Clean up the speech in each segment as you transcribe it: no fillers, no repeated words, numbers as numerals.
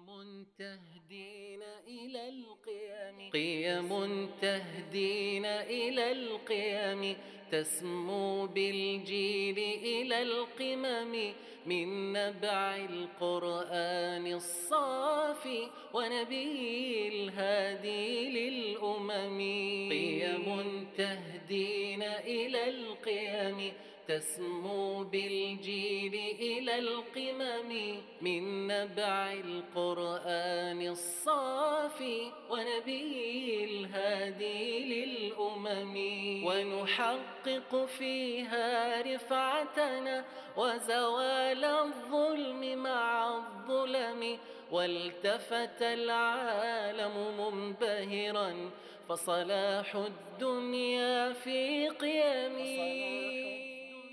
تهدين إلى القيم، قيم تهدين إلى القيم، تسمو بالجيل إلى القمم، من نبع القرآن الصافي ونبي الهادي للأمم. قيم تهدين إلى القيم، تسمو بالجيل إلى القمم، من نبع القرآن الصافي ونبي الهادي للأمم. ونحقق فيها رفعتنا وزوال الظلم مع الظلم، والتفت العالم منبهرا فصلاح الدنيا في قيمه.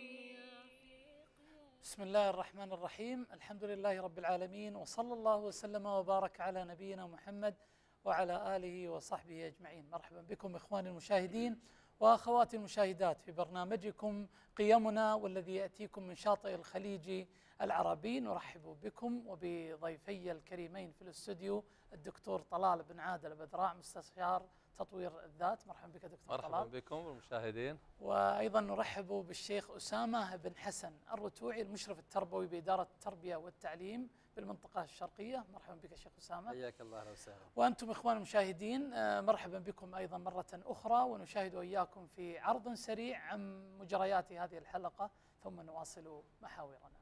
بسم الله الرحمن الرحيم. الحمد لله رب العالمين، وصلى الله وسلم وبارك على نبينا محمد وعلى آله وصحبه أجمعين. مرحبا بكم إخواني المشاهدين وأخواتي المشاهدات في برنامجكم قيمنا، والذي يأتيكم من شاطئ الخليج العربي. نرحب بكم وبضيفي الكريمين في الاستوديو الدكتور طلال بن عادل بدراع، مستشار تطوير الذات. مرحبا بك دكتور طلال. مرحبا بكم والمشاهدين. وأيضا نرحب بالشيخ أسامة بن حسن الرتوعي، المشرف التربوي بإدارة التربية والتعليم بالمنطقة الشرقية. مرحبا بك شيخ أسامة. حياك الله وسهلا. وأنتم إخوان المشاهدين مرحبا بكم أيضا مرة أخرى، ونشاهد إياكم في عرض سريع عن مجريات هذه الحلقة ثم نواصل محاورنا.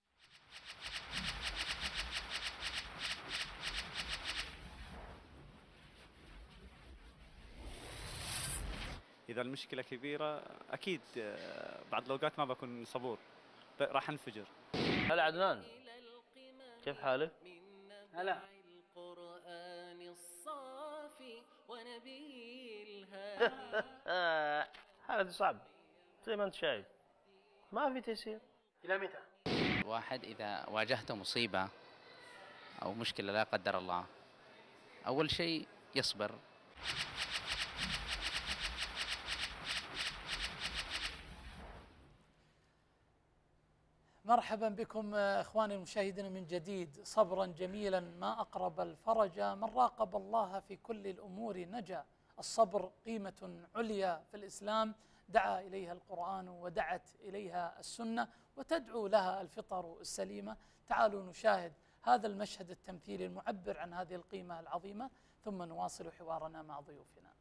إذا المشكلة كبيرة أكيد بعض الأوقات ما بكون صبور، راح أنفجر. هلا عدنان، كيف حالك؟ هلا. القرآن الصافي ونبي الهادي. حالتي صعب زي ما أنت شايف، ما في تيسير. إلى متى؟ الواحد إذا واجهته مصيبة أو مشكلة لا قدر الله، أول شيء يصبر. مرحبا بكم إخواني المشاهدين من جديد. صبرا جميلا ما أقرب الفرج، من راقب الله في كل الأمور نجا. الصبر قيمة عليا في الإسلام، دعا إليها القرآن ودعت إليها السنة وتدعو لها الفطر السليمة. تعالوا نشاهد هذا المشهد التمثيلي المعبر عن هذه القيمة العظيمة، ثم نواصل حوارنا مع ضيوفنا.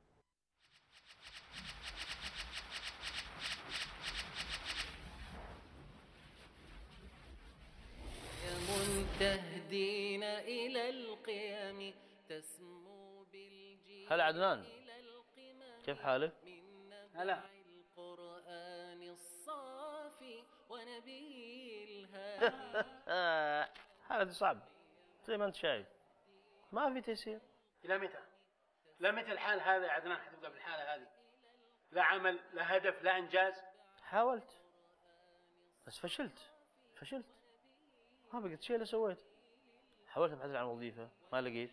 تهدين إلى القيم، تسمو بالجيل. هلا عدنان، كيف حالك؟ هلا. القرآن الصافي ونبي الهادي. حالتي صعب زي ما أنت شايف، ما في تيسير. إلى متى؟ إلى متى الحال هذا يا عدنان حتبقى بالحالة هذه؟ لا عمل، لا هدف، لا إنجاز. حاولت بس فشلت، ما بقيت شيء اللي سويت. حاولت ابحث عن وظيفة ما لقيت.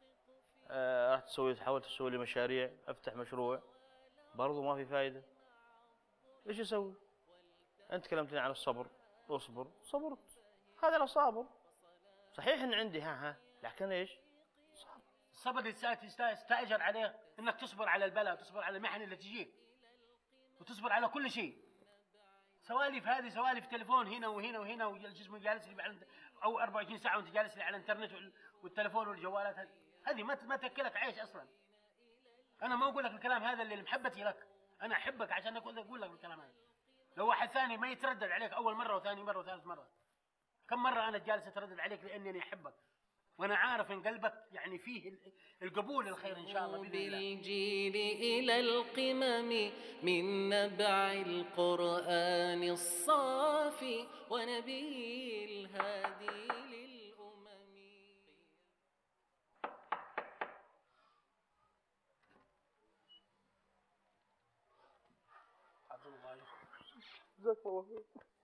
رحت حاولت اسوي لي مشاريع، افتح مشروع برضو ما في فايدة. ايش اسوي؟ انت كلمتني عن الصبر، اصبر، صبرت. هذا انا صابر، صحيح ان عندي ها لكن ايش؟ صبر. الصبر اللي تستأجر عليه انك تصبر على البلاء، وتصبر على المحن اللي تجيك، وتصبر على كل شيء. سوالف هذه سوالف تليفون هنا وهنا وهنا، والجسم جالس لي او 24 ساعه وانت جالس لي على الانترنت والتليفون والجوالات. هذه ما تاكلك عيش اصلا. انا ما اقول لك الكلام هذا اللي محبتي لك، انا احبك عشان اقول لك الكلام هذا. لو واحد ثاني ما يتردد عليك اول مره وثاني مره وثالث مره. كم مره انا جالس اتردد عليك لاني احبك، وانا عارف ان قلبك يعني فيه القبول الخير ان شاء الله باذن الله. بالجيل الى القمم، من نبع القرآن الصافي ونبي الهادي للأمم. عبد الله جزاك الله خير.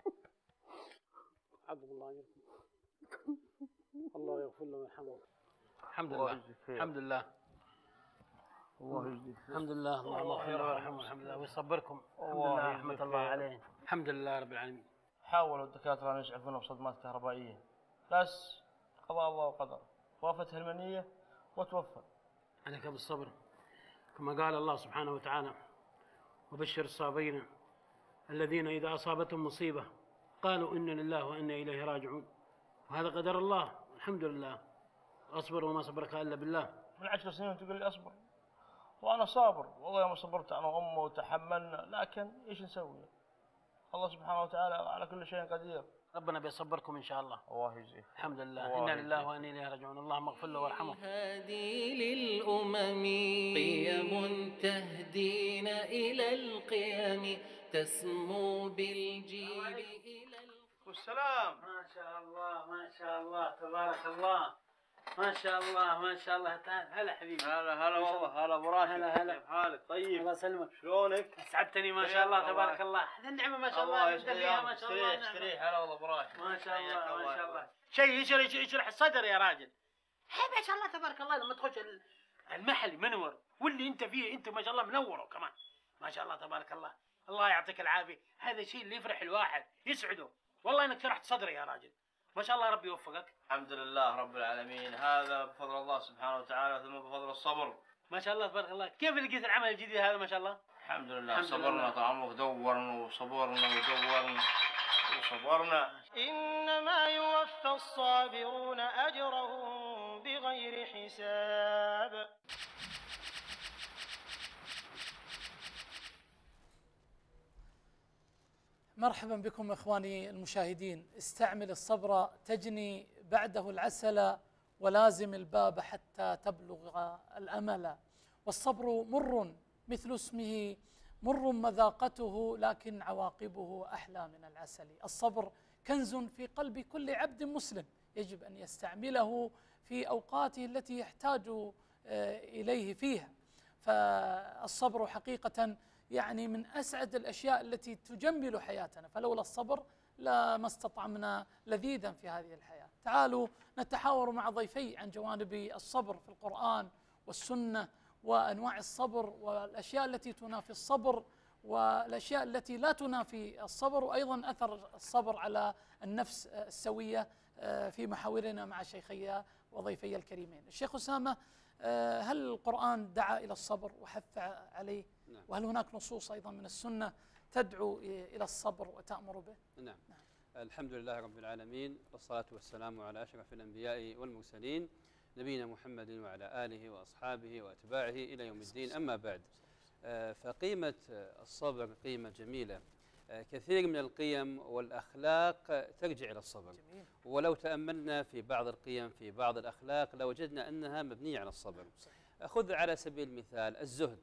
عبد الله يرحمه، الله يغفر له ويرحمه. الحمد لله الحمد لله الله يجزيك خير. الحمد لله. اللهم اغفر له ويرحمه الحمد لله ويصبركم. الحمد لله رحمة الله عليه. الحمد لله رب العالمين. حاولوا الدكاترة أن يسعفونا بصدمات كهربائية، بس قضاء الله وقدره، وافتها المنية وتوفى. عليك بالصبر، كما قال الله سبحانه وتعالى: وبشر الصابرين الذين إذا أصابتهم مصيبة قالوا إنا لله وإنا إليه راجعون. وهذا قدر الله، الحمد لله. أصبر وما صبرك إلا بالله. من 10 سنين تقول لي أصبر، وأنا صابر والله يوم صبرت أنا وأمه وتحملنا، لكن إيش نسوي؟ الله سبحانه وتعالى على كل شيء قدير. ربنا بيصبركم إن شاء الله. الله يجزيك. الحمد لله، إنا لله وإنا إليه راجعون. اللهم اغفر له وارحمه. هادي للأمم قيم تهدينا إلى القيم تسمو بالجيل إلى والسلام. ما شاء الله ما شاء الله تبارك الله، ما شاء الله ما شاء الله. تعال هلا حبيبي. هلا والله، هلا ابو راشد. هلا. كيف حالك؟ طيب الله يسلمك. شلونك؟ اسعدتني ما شاء الله تبارك الله. هذه النعمه ما شاء الله نبدا فيها ما شاء الله. استريح. هلا والله ابو راشد. ما شاء الله ما شاء الله. شيء يشرح الصدر يا راجل. ما شاء الله تبارك الله. لما تخش المحل منور، واللي انت فيه انت ما شاء الله منوره كمان. ما شاء الله تبارك الله. الله يعطيك العافيه. هذا الشيء اللي يفرح الواحد يسعده والله، انك شرحت صدري يا راجل. ما شاء الله ربي يوفقك. الحمد لله رب العالمين، هذا بفضل الله سبحانه وتعالى ثم بفضل الصبر. ما شاء الله تبارك الله. كيف لقيت العمل الجديد هذا ما شاء الله؟ الحمد لله صبرنا طعمه، دورنا وصبرنا ودورنا وصبرنا. إنما يوفى الصابرون أجرهم بغير حساب. مرحبا بكم إخواني المشاهدين. استعمل الصبر تجني بعده العسل، ولازم الباب حتى تبلغ الأمل. والصبر مر مثل اسمه، مر مذاقته لكن عواقبه أحلى من العسل. الصبر كنز في قلب كل عبد مسلم، يجب أن يستعمله في أوقاته التي يحتاج إليه فيها. فالصبر حقيقة يعني من أسعد الأشياء التي تجمل حياتنا، فلولا الصبر لما استطعمنا لذيذا في هذه الحياة. تعالوا نتحاور مع ضيفي عن جوانب الصبر في القرآن والسنة، وأنواع الصبر والأشياء التي تنافي الصبر والأشياء التي لا تنافي الصبر، وأيضا أثر الصبر على النفس السوية في محاورنا مع شيخي وضيفي الكريمين. الشيخ أسامة، هل القرآن دعا إلى الصبر وحث عليه؟ نعم. وهل هناك نصوص أيضا من السنة تدعو إلى الصبر وتأمر به؟ نعم. الحمد لله رب العالمين، والصلاة والسلام على أشرف الأنبياء والمرسلين نبينا محمد وعلى آله وأصحابه وأتباعه إلى يوم الدين. أما بعد، فقيمة الصبر قيمة جميلة. كثير من القيم والأخلاق ترجع إلى الصبر. جميل. ولو تأملنا في بعض القيم في بعض الأخلاق لوجدنا أنها مبنية على الصبر. خذ على سبيل المثال الزهد.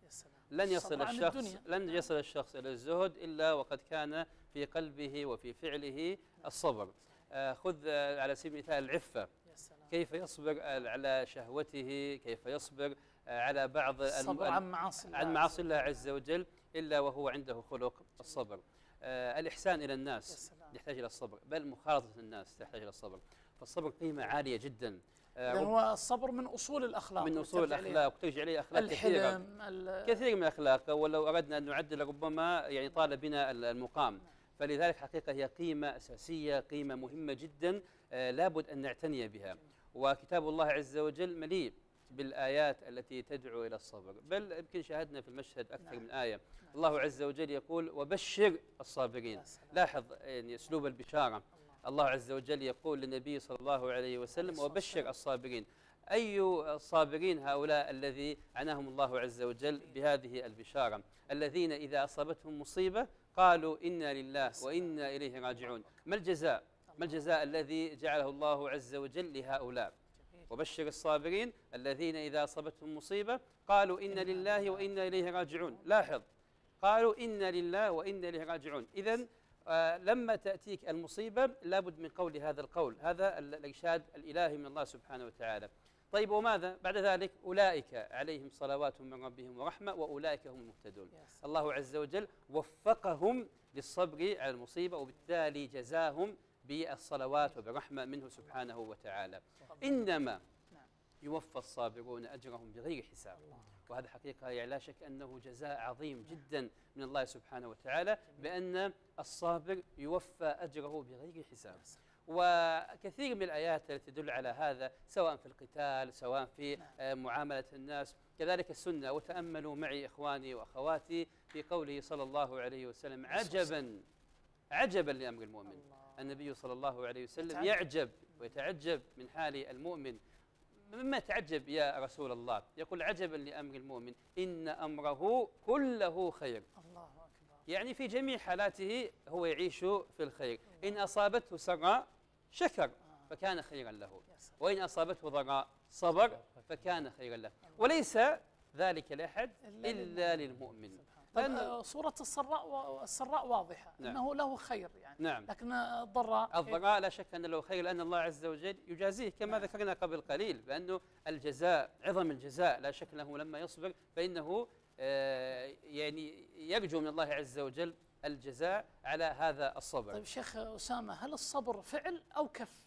لن يصل الشخص إلى الزهد إلا وقد كان في قلبه وفي فعله الصبر. خذ على سبيل المثال العفة. كيف يصبر على شهوته، كيف يصبر على بعض الصبر عن معاصي الله عز وجل إلا وهو عنده خلق الصبر. الإحسان إلى الناس يحتاج إلى الصبر، بل مخالطة الناس تحتاج إلى الصبر. فالصبر قيمة عالية جدا. هو الصبر من أصول الأخلاق، من أصول الأخلاق، وترجع إليه أخلاق كثير من الأخلاق، ولو أردنا أن نعدل ربما يعني طال بنا المقام. فلذلك حقيقة هي قيمة أساسية، قيمة مهمة جدا لابد أن نعتني بها. وكتاب الله عز وجل مليء بالآيات التي تدعو إلى الصبر، بل يمكن شاهدنا في المشهد أكثر من آية. الله عز وجل يقول وبشر الصابرين. لاحظ يعني أسلوب البشارة. الله عز وجل يقول للنبي صلى الله عليه وسلم وبشر الصابرين. أي الصابرين هؤلاء الذي عناهم الله عز وجل بهذه البشارة؟ الذين إذا أصابتهم مصيبة قالوا إنا لله وإنا إليه راجعون. ما الجزاء الذي جعله الله عز وجل لهؤلاء؟ وبشر الصابرين الذين إذا أصابتهم مصيبة قالوا إنا لله وإنا إليه راجعون. لاحظ، قالوا إنا لله وإنا إليه راجعون. إذن لما تأتيك المصيبة لابد من قول هذا القول، هذا الإرشاد الإلهي من الله سبحانه وتعالى. طيب وماذا بعد ذلك؟ أولئك عليهم صلوات من ربهم ورحمة وأولئك هم المهتدون. الله عز وجل وفقهم للصبر على المصيبة، وبالتالي جزاهم بالصلوات وبالرحمة منه سبحانه وتعالى. إنما يوفى الصابرون أجرهم بغير حساب. وهذا حقيقة يعني لا شك أنه جزاء عظيم جدا من الله سبحانه وتعالى، بأن الصابر يوفى أجره بغير حساب. وكثير من الآيات التي تدل على هذا سواء في القتال سواء في معاملة الناس، كذلك السنة. وتأملوا معي إخواني وأخواتي في قوله صلى الله عليه وسلم: عجبا لأمر المؤمن. النبي صلى الله عليه وسلم يعجب ويتعجب من حال المؤمن. مما تعجب يا رسول الله؟ يقول: عجبا لأمر المؤمن إن أمره كله خير. الله أكبر. يعني في جميع حالاته هو يعيش في الخير. إن أصابته سراء شكر فكان خيرا له، وإن أصابته ضراء صبر فكان خيرا له، وليس ذلك لأحد إلا للمؤمن. طيب صورة السراء واضحة. نعم. أنه له خير يعني. نعم. لكن الضراء لا شك أن له خير، لأن الله عز وجل يجازيه كما ذكرنا قبل قليل، بأنه الجزاء عظم الجزاء. لا شك أنه لما يصبر فإنه يعني يرجو من الله عز وجل الجزاء على هذا الصبر. طيب شيخ أسامة، هل الصبر فعل أو كف؟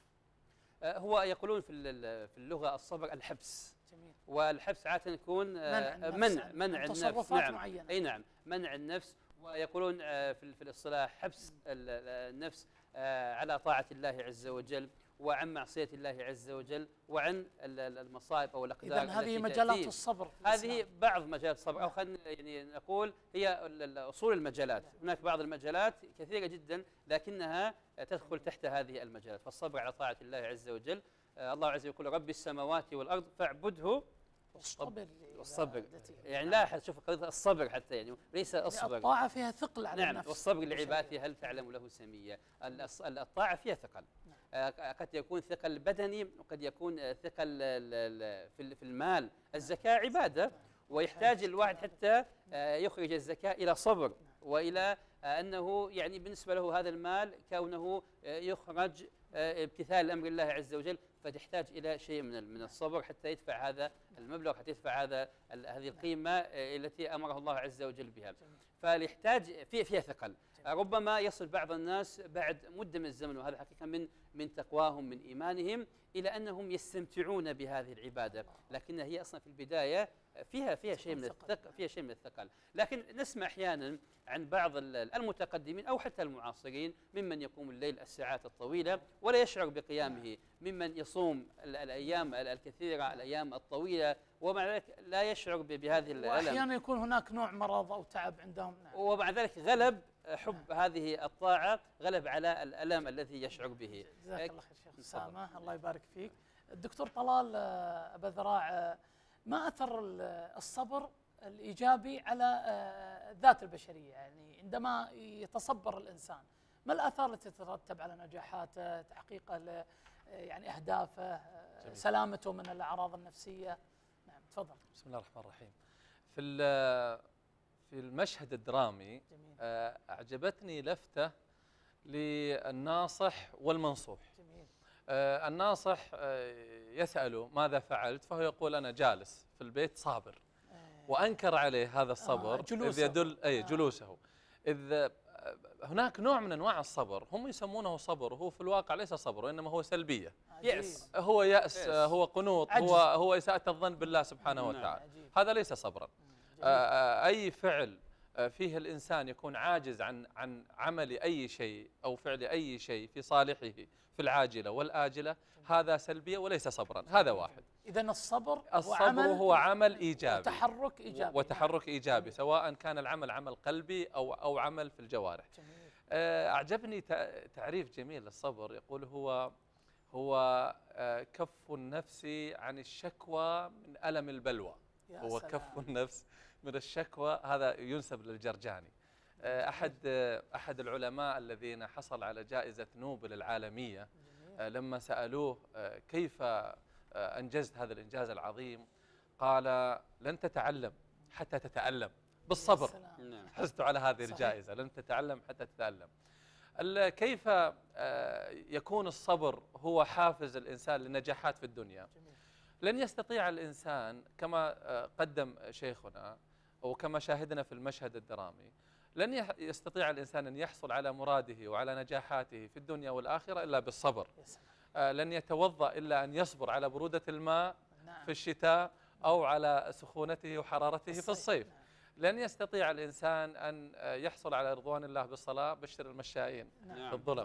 هو يقولون في اللغة الصبر الحبس. جميل. والحبس عادة يكون منع النفس. تصرفات معينة. أي نعم، منع النفس. ويقولون في الاصطلاح حبس النفس على طاعة الله عز وجل وعن معصية الله عز وجل وعن المصائب أو الأقدار. إذن هذه مجالات الصبر. هذه بعض مجالات الصبر، أو خلينا يعني نقول هي أصول المجالات. هناك بعض المجالات كثيرة جدا لكنها تدخل تحت هذه المجالات. فالصبر على طاعة الله عز وجل، الله عز وجل يقول: رب السماوات والأرض فاعبده والصبر. يعني لاحظ، شوف قضية الصبر حتى يعني ليس الصبر. الطاعة فيها ثقل على النفس. والصبر لعبادته هل تعلم له سمية. الطاعة فيها ثقل، قد يكون ثقل بدني وقد يكون ثقل في المال. الزكاة عبادة، ويحتاج الواحد حتى يخرج الزكاة إلى صبر، وإلى أنه يعني بالنسبة له هذا المال كونه يخرج امتثال لأمر الله عز وجل، فتحتاج إلى شيء من الصبر حتى يدفع هذا المبلغ، حتى يدفع هذه القيمة التي أمره الله عز وجل بها. فيحتاج فيها ثقل. ربما يصل بعض الناس بعد مدة من الزمن، وهذا حقيقة من تقواهم من إيمانهم، إلى أنهم يستمتعون بهذه العبادة، لكنها هي أصلا في البداية فيها شيء من الثقل. لكن نسمع أحيانا عن بعض المتقدمين أو حتى المعاصرين ممن يقوم الليل الساعات الطويلة ولا يشعر بقيامه، ممن يصوم الأيام الكثيرة الأيام الطويلة ومع ذلك لا يشعر بهذه الألم. وأحيانا يكون هناك نوع مرض أو تعب عندهم. نعم. ومع ذلك غلب حب هذه الطاعة، غلب على الألم الذي يشعر به. جزاك الله خير شيخ أسامة، الله يبارك فيك. الدكتور طلال أبا ذراع، ما أثر الصبر الإيجابي على الذات البشرية؟ يعني عندما يتصبر الإنسان ما الآثار التي تترتب على نجاحاته، تحقيقه يعني أهدافه، سلامته من الأعراض النفسية؟ نعم تفضل. بسم الله الرحمن الرحيم. في المشهد الدرامي أعجبتني لفتة للناصح والمنصوح. جميل. الناصح يسأله ماذا فعلت، فهو يقول أنا جالس في البيت صابر، وأنكر عليه هذا الصبر إذ يدل جلوسه. إذ هناك نوع من أنواع الصبر هم يسمونه صبر، وهو في الواقع ليس صبر وإنما هو سلبية. يأس، هو يأس، هو قنوط، هو إساءة الظن بالله سبحانه وتعالى. هذا ليس صبرا. أي فعل فيه الإنسان يكون عاجز عن عمل أي شيء أو فعل أي شيء في صالحه في العاجلة والآجلة، هذا سلبية وليس صبرا. هذا واحد. إذن الصبر هو عمل إيجابي وتحرك إيجابي، سواء كان العمل عمل قلبي أو عمل في الجوارح. أعجبني تعريف جميل للصبر، يقول هو كف النفس عن الشكوى من ألم البلوى. هو كف النفس من الشكوى، هذا ينسب للجرجاني، أحد العلماء الذين حصل على جائزة نوبل العالمية. لما سألوه كيف أنجزت هذا الإنجاز العظيم، قال لن تتعلم حتى تتألم بالصبر. حزت على هذه الجائزة، لن تتعلم حتى تتألم. كيف يكون الصبر هو حافز الإنسان للنجاحات في الدنيا؟ لن يستطيع الإنسان كما قدم شيخنا وكما شاهدنا في المشهد الدرامي، لن يستطيع الإنسان أن يحصل على مراده وعلى نجاحاته في الدنيا والآخرة إلا بالصبر. لن يتوضأ إلا أن يصبر على برودة الماء في الشتاء أو على سخونته وحرارته في الصيف. لن يستطيع الإنسان أن يحصل على رضوان الله بالصلاة، بشر المشائين في الظلم.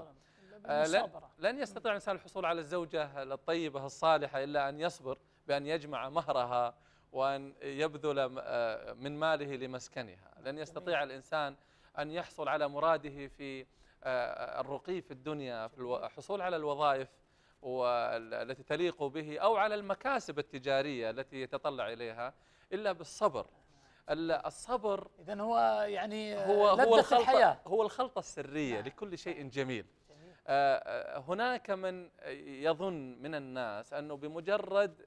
لن يستطيع الإنسان الحصول على الزوجة الطيبة الصالحة إلا أن يصبر بأن يجمع مهرها وأن يبذل من ماله لمسكنها. لن يستطيع الإنسان أن يحصل على مراده في الرقي في الدنيا، في الحصول على الوظائف التي تليق به أو على المكاسب التجارية التي يتطلع إليها إلا بالصبر. الصبر إذن هو يعني هو الحياة، هو الخلطة السرية لكل شيء جميل. هناك من يظن من الناس أنه بمجرد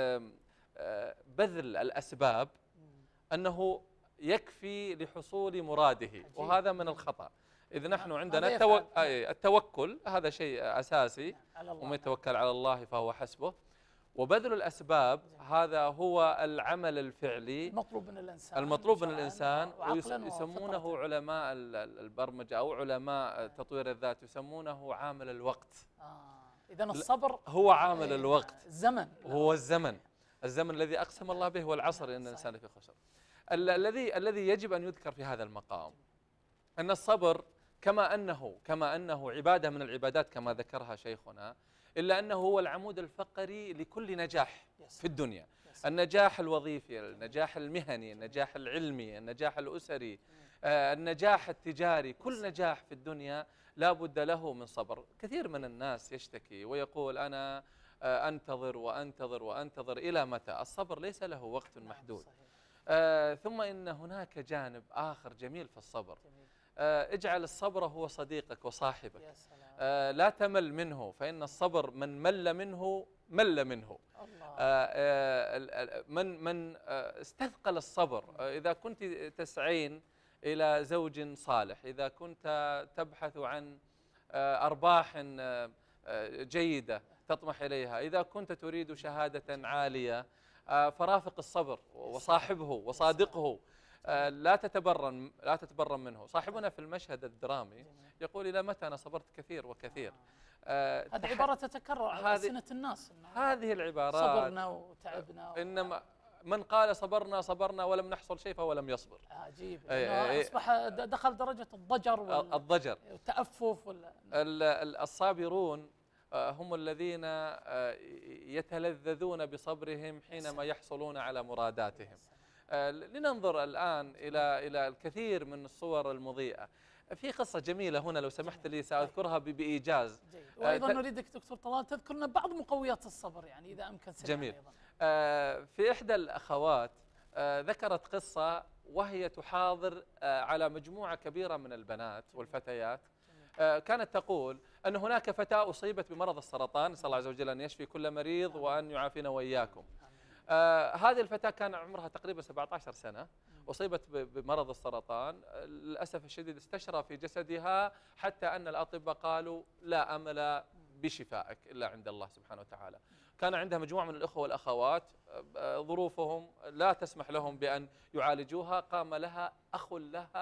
بذل الأسباب أنه يكفي لحصول مراده، وهذا من الخطأ. إذ نحن عندنا التوكل، هذا شيء أساسي، ومن يتوكل على الله فهو حسبه. وبذل الأسباب هذا هو العمل الفعلي المطلوب من الإنسان ويسمونه علماء البرمجة أو علماء تطوير الذات يسمونه عامل الوقت. إذن الصبر هو عامل الوقت، الزمن، هو الزمن الذي أقسم الله به والعصر إن الإنسان في خسر. الذي يجب أن يذكر في هذا المقام أن الصبر كما أنه عبادة من العبادات كما ذكرها شيخنا، إلا أنه هو العمود الفقري لكل نجاح في الدنيا. النجاح الوظيفي، النجاح المهني، النجاح العلمي، النجاح الأسري، النجاح التجاري، كل نجاح في الدنيا لا بد له من صبر. كثير من الناس يشتكي ويقول أنا أنتظر وأنتظر وأنتظر، إلى متى؟ الصبر ليس له وقت محدود. ثم إن هناك جانب آخر جميل في الصبر. اجعل الصبر هو صديقك وصاحبك، لا تمل منه، فإن الصبر من مل منه مل منه. من استثقل الصبر، إذا كنت تسعين إلى زوج صالح، إذا كنت تبحث عن أرباح جيدة تطمح إليها، إذا كنت تريد شهادة عالية، فرافق الصبر وصاحبه وصادقه، لا تتبرم منه. صاحبنا في المشهد الدرامي يقول إلى متى أنا صبرت كثير وكثير. هذه عبارة تتكرر على ألسنة الناس، هذه العبارات صبرنا وتعبنا إنما من قال صبرنا ولم نحصل شيء فهو لم يصبر. عجيب، أصبح دخل درجة الضجر والتأفف. الصابرون هم الذين يتلذذون بصبرهم حينما يحصلون على مراداتهم. لننظر الآن إلى الكثير من الصور المضيئة. في قصة جميلة هنا لو سمحت لي سأذكرها بإيجاز. وأيضا نريدك دكتور طلال تذكر لنا بعض مقويات الصبر، يعني إذا أمكن سريعا. جميل. في إحدى الأخوات ذكرت قصة وهي تحاضر على مجموعة كبيرة من البنات والفتيات. كانت تقول أن هناك فتاة أصيبت بمرض السرطان، نسأل الله عز وجل أن يشفي كل مريض وأن يعافينا وإياكم. هذه الفتاة كان عمرها تقريبا 17 سنة، أصيبت بمرض السرطان. للأسف الشديد استشرى في جسدها حتى أن الأطباء قالوا لا أمل بشفائك إلا عند الله سبحانه وتعالى. كان عندها مجموعة من الأخوة والأخوات ظروفهم لا تسمح لهم بأن يعالجوها. قام لها أخ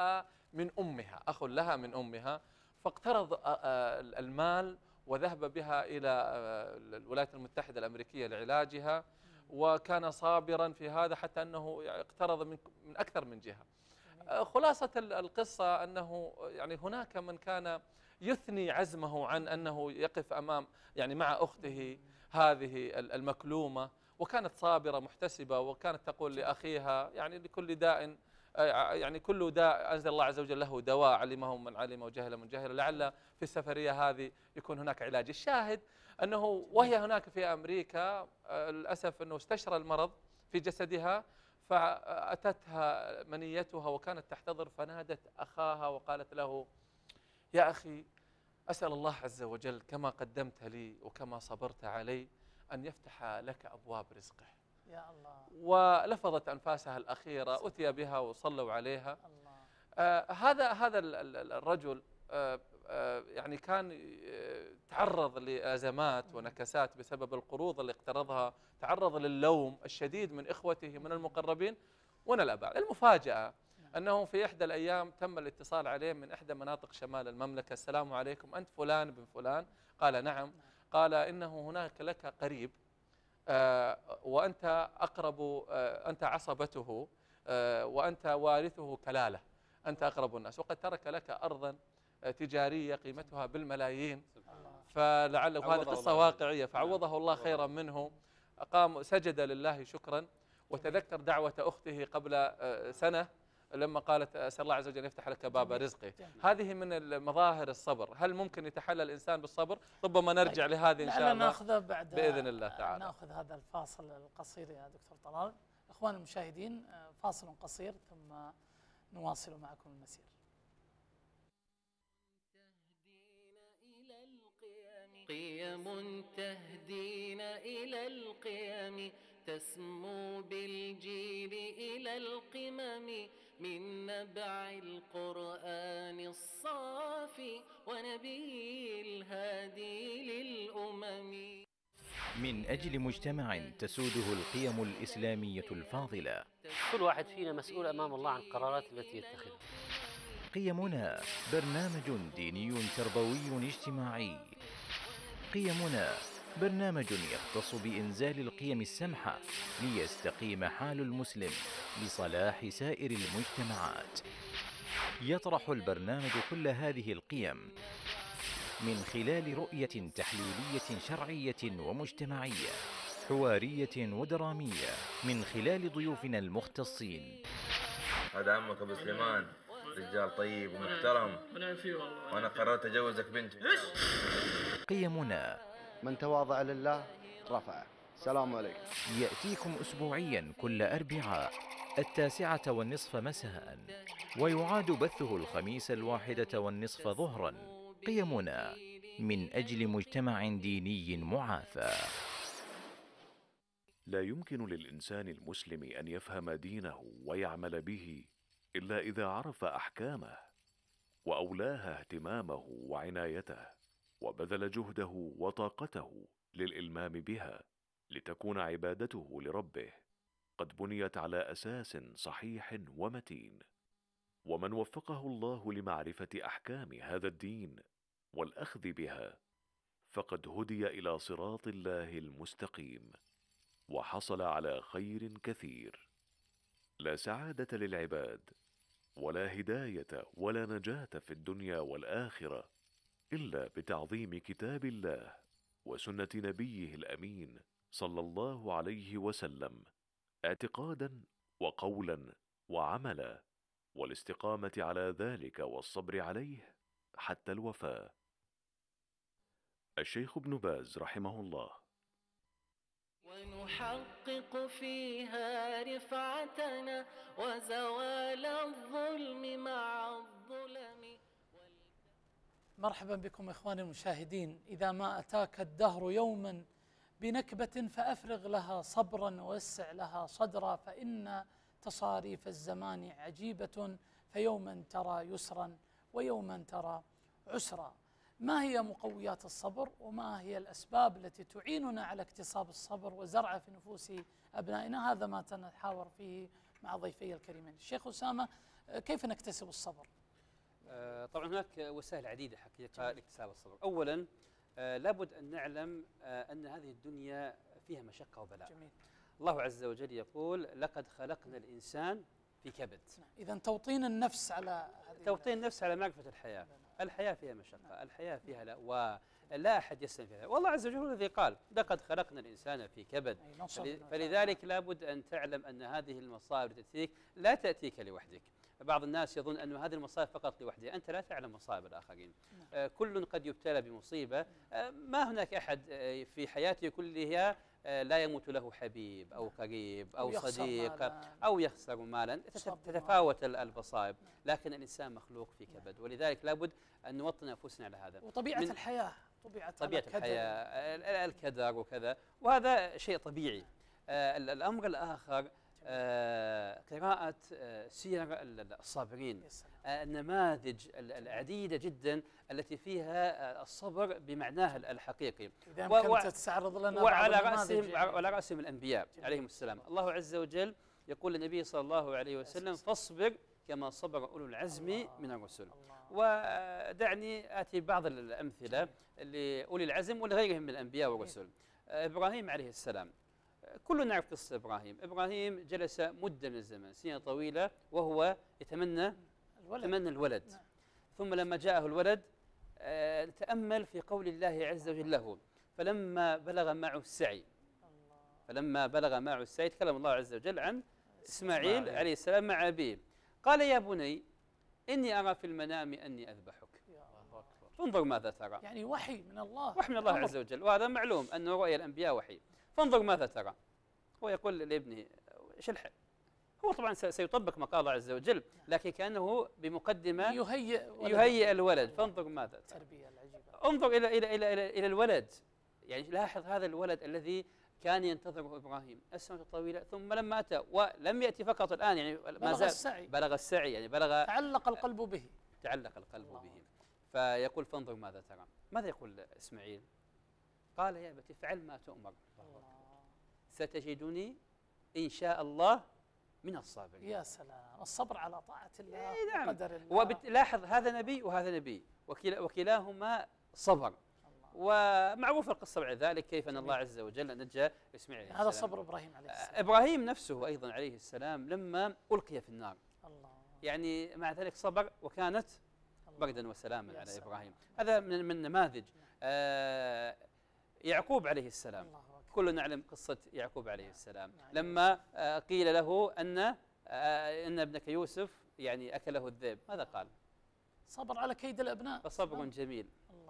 لها من أمها فاقترض المال وذهب بها إلى الولايات المتحدة الأمركية لعلاجها، وكان صابرا في هذا حتى أنه اقترض من أكثر من جهة. خلاصة القصة أنه يعني هناك من كان يثني عزمه عن أنه يقف مع أخته هذه المكلومة، وكانت صابرة محتسبة، وكانت تقول لأخيها يعني لكل داء كل داء أنزل الله عز وجل له دواء، علمه من علم وجهل من جهل، لعل في السفرية هذه يكون هناك علاج. الشاهد أنه وهي هناك في أمريكا للأسف أنه استشرى المرض في جسدها، فأتتها منيتها وكانت تحتضر، فنادت أخاها وقالت له يا أخي أسأل الله عز وجل كما قدمت لي وكما صبرت علي أن يفتح لك أبواب رزقه. يا الله. ولفظت أنفاسها الأخيرة، أتي بها وصلوا عليها. هذا الرجل يعني كان تعرض لأزمات ونكسات بسبب القروض اللي اقترضها، تعرض للوم الشديد من إخوته من المقربين ومن الآباء. المفاجأة أنه في إحدى الأيام تم الاتصال عليه من إحدى مناطق شمال المملكة: السلام عليكم، أنت فلان بن فلان؟ قال نعم. قال إنه هناك لك قريب وأنت أقرب، أنت عصبته وأنت وارثه كلالة، أنت أقرب الناس، وقد ترك لك أرضا تجارية قيمتها بالملايين، فلعله هذه قصة واقعية، فعوضه الله خيرا منه. قام سجد لله شكرا، وتذكر دعوة أخته قبل سنة لما قالت أسأل الله عز وجل يفتح لك باب رزقه. هذه من مظاهر الصبر. هل ممكن يتحلى الإنسان بالصبر؟ ربما نرجع لهذه إن شاء الله ناخذه بعد بإذن الله تعالى. ناخذ هذا الفاصل القصير يا دكتور طلال. إخوان المشاهدين، فاصل قصير ثم نواصل معكم المسير. قيم تهدينا إلى القيم، تسمو بالجيل إلى القمم، من نبع القرآن الصافي ونبي الهادي للأمم. من أجل مجتمع تسوده القيم الإسلامية الفاضلة. كل واحد فينا مسؤول أمام الله عن القرارات التي يتخذها. قيمنا برنامج ديني تربوي اجتماعي. قيمنا برنامج يختص بإنزال القيم السمحة ليستقيم حال المسلم لصلاح سائر المجتمعات. يطرح البرنامج كل هذه القيم من خلال رؤية تحليلية شرعية ومجتمعية، حوارية ودرامية، من خلال ضيوفنا المختصين. هذا عمك أبو سليمان، رجال طيب ومحترم، وأنا قررت أجوزك بنتي. قيمنا من تواضع لله رفعه. السلام عليكم. يأتيكم أسبوعيا كل أربعاء 9:30 مساء، ويعاد بثه الخميس 1:30 ظهرا. قيمنا من أجل مجتمع ديني معافى. لا يمكن للإنسان المسلم أن يفهم دينه ويعمل به إلا إذا عرف أحكامه وأولاها اهتمامه وعنايته، وبذل جهده وطاقته للإلمام بها، لتكون عبادته لربه قد بنيت على أساس صحيح ومتين. ومن وفقه الله لمعرفة أحكام هذا الدين والأخذ بها فقد هدي إلى صراط الله المستقيم، وحصل على خير كثير. لا سعادة للعباد ولا هداية ولا نجاة في الدنيا والآخرة إلا بتعظيم كتاب الله وسنة نبيه الأمين صلى الله عليه وسلم، اعتقادا وقولا وعملا، والاستقامة على ذلك والصبر عليه حتى الوفاة. الشيخ ابن باز رحمه الله. ونحقق فيها رفعتنا وزوال الظلم مع الظلم. مرحبا بكم إخواني المشاهدين. إذا ما أتاك الدهر يوما بنكبة فأفرغ لها صبرا ووسع لها صدرا، فإن تصاريف الزمان عجيبة، فيوما ترى يسرا ويوما ترى عسرا. ما هي مقويات الصبر، وما هي الأسباب التي تعيننا على اكتساب الصبر وزرعه في نفوس أبنائنا؟ هذا ما نتحاور فيه مع ضيفي الكريمين. الشيخ أسامة، كيف نكتسب الصبر؟ طبعا هناك وسائل عديدة حقيقة لاكتساب الصبر. أولا لابد أن نعلم أن هذه الدنيا فيها مشقة وبلاء. جميل. الله عز وجل يقول لقد خلقنا الإنسان في كبد. إذا توطين النفس على توطين النفس على معرفة الحياة. الحياة فيها مشقة، الحياة فيها لا، ولا أحد يسلم فيها. والله عز وجل هو الذي قال لقد خلقنا الإنسان في كبد. فلذلك لابد أن تعلم أن هذه المصائب التي تأتيك لا تأتيك لوحدك. بعض الناس يظن أن هذه المصائب فقط لوحدها، أنت لا تعلم مصائب الآخرين. كل قد يبتلى بمصيبة. ما هناك أحد في حياته كلها لا يموت له حبيب أو قريب أو صديق أو يخسر مالا، تتفاوت المصائب، لكن الإنسان مخلوق في كبد، ولذلك لابد أن نوطن أنفسنا على هذا. وطبيعة الحياة، طبيعة الحياة، الكدر وكذا، وهذا شيء طبيعي. الأمر الآخر قراءة سير الصابرين، النماذج العديدة جدا التي فيها الصبر بمعناه الحقيقي. إذا كنت تستعرض لنا وعلى رأسهم الأنبياء عليهم السلام. الله عز وجل يقول للنبي صلى الله عليه وسلم فاصبر كما صبر أولو العزم من الرسل. ودعني آتي بعض الأمثلة لأولي العزم ولغيرهم من الأنبياء والرسل. إبراهيم عليه السلام، كلنا نعرف قصة إبراهيم جلس مدة من الزمن، سنين طويلة، وهو يتمنى الولد. ثم لما جاءه الولد تأمل في قول الله عز وجل له فلما بلغ معه السعي. فلما بلغ معه السعي تكلم الله عز وجل عن إسماعيل عليه السلام مع أبيه. قال يا بني إني أرى في المنام أني أذبحك فانظر ماذا ترى. يعني وحي من الله، وحي من الله عز وجل، وهذا معلوم أن رؤيا الأنبياء وحي. فانظر ماذا ترى. هو يقول لابنه إيش الحل. هو طبعا سيطبق ما قال الله عز وجل، لكن كأنه بمقدمة يهيئ الولد. فانظر ماذا ترى. انظر إلى الولد. يعني لاحظ هذا الولد الذي كان ينتظره إبراهيم السنة الطويلة، ثم لما أتى ولم يأتي فقط الآن، يعني ما زال بلغ السعي، يعني تعلق القلب به. تعلق القلب به. فيقول فانظر ماذا ترى. ماذا يقول إسماعيل؟ قال يا أبت افعل ما تؤمر ستجدني إن شاء الله من الصابرين. يا سلام، الصبر على طاعة الله وقدر الله. لاحظ هذا نبي وهذا نبي، وكلاهما صبر. ومعروف القصة بعد ذلك كيف أن الله عز وجل نجى إسماعيل عليه السلام. هذا صبر إبراهيم عليه السلام. إبراهيم نفسه أيضا عليه السلام لما ألقي في النار يعني مع ذلك صبر، وكانت بردا وسلاما على إبراهيم. هذا من نماذج. يعقوب عليه السلام، كلنا نعلم قصة يعقوب عليه السلام لما قيل له أن ابنك يوسف يعني أكله الذئب، ماذا قال؟ صبر على كيد الأبناء. فصبر جميل.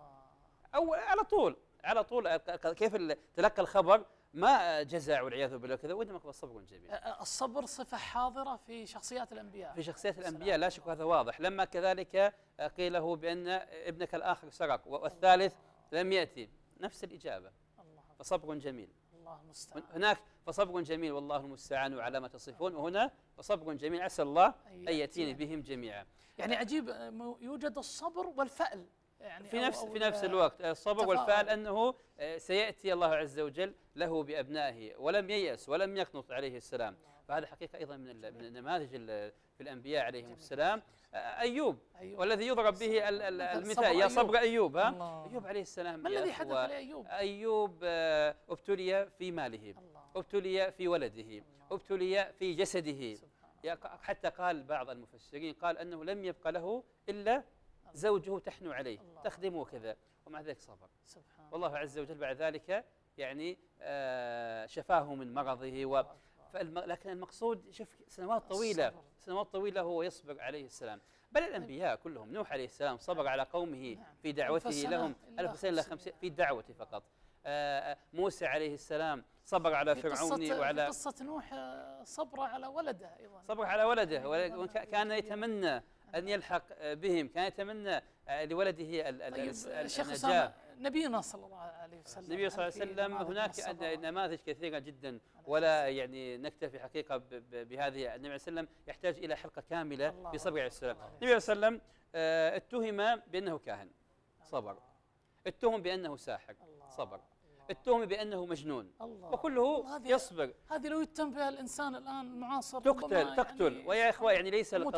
أو على طول كيف تلقى الخبر ما جزع والعياذ بالله كذا، وإنما صبر جميل. الصبر صفة حاضرة في شخصيات الأنبياء. في شخصيات الأنبياء لا شك، هذا واضح. لما كذلك قيل له بأن ابنك الآخر سرق والثالث لم يأتي، نفس الإجابة. فصبر جميل. الله المستعان. هناك فصبر جميل والله المستعان على ما تصفون، وهنا فصبر جميل عسى الله أن يأتيني بهم جميعا. يعني عجيب يوجد الصبر والفأل يعني في نفس الوقت. الصبر والفعل أنه سيأتي الله عز وجل له بأبنائه، ولم ييأس ولم يقنط عليه السلام. فهذا حقيقة أيضا من النماذج في الأنبياء عليهم السلام. أيوب والذي يضرب به المثال، يا صبر أيوب. أيوب عليه السلام. ما الذي حدث لأيوب؟ أيوب ابتلي في ماله، ابتلي في ولده، ابتلي في جسده، حتى قال بعض المفسرين قال أنه لم يبقى له إلا زوجه تحنو عليه تخدمه كذا، ومع ذلك صبر. والله عز وجل بعد ذلك يعني شفاه من مرضه. لكن المقصود شوف سنوات طويلة هو يصبر عليه السلام. بل الأنبياء كلهم، نوح عليه السلام صبر على قومه في دعوته لهم 1000 سنة إلى 50 في دعوته فقط. موسى عليه السلام صبر على فرعون. وعلى قصة نوح صبر على ولده أيضا، صبر على ولده، وكان يتمنى أن يلحق بهم، كان يتمنى لولده النجاة. نبينا صلى الله عليه وسلم، النبي صلى الله عليه وسلم هناك نماذج كثيرة جدا، ولا يعني نكتفي حقيقة بهذه. النبي صلى الله عليه وسلم يحتاج إلى حلقة كاملة في صبر عليه السلام. النبي صلى الله عليه وسلم اتهم بأنه كاهن، صبر. اتهم بأنه ساحر، صبر. اتهم بأنه مجنون، وكله يصبر. هذه لو يتهم بها الإنسان الآن المعاصر تقتل. يعني ويا إخوة يعني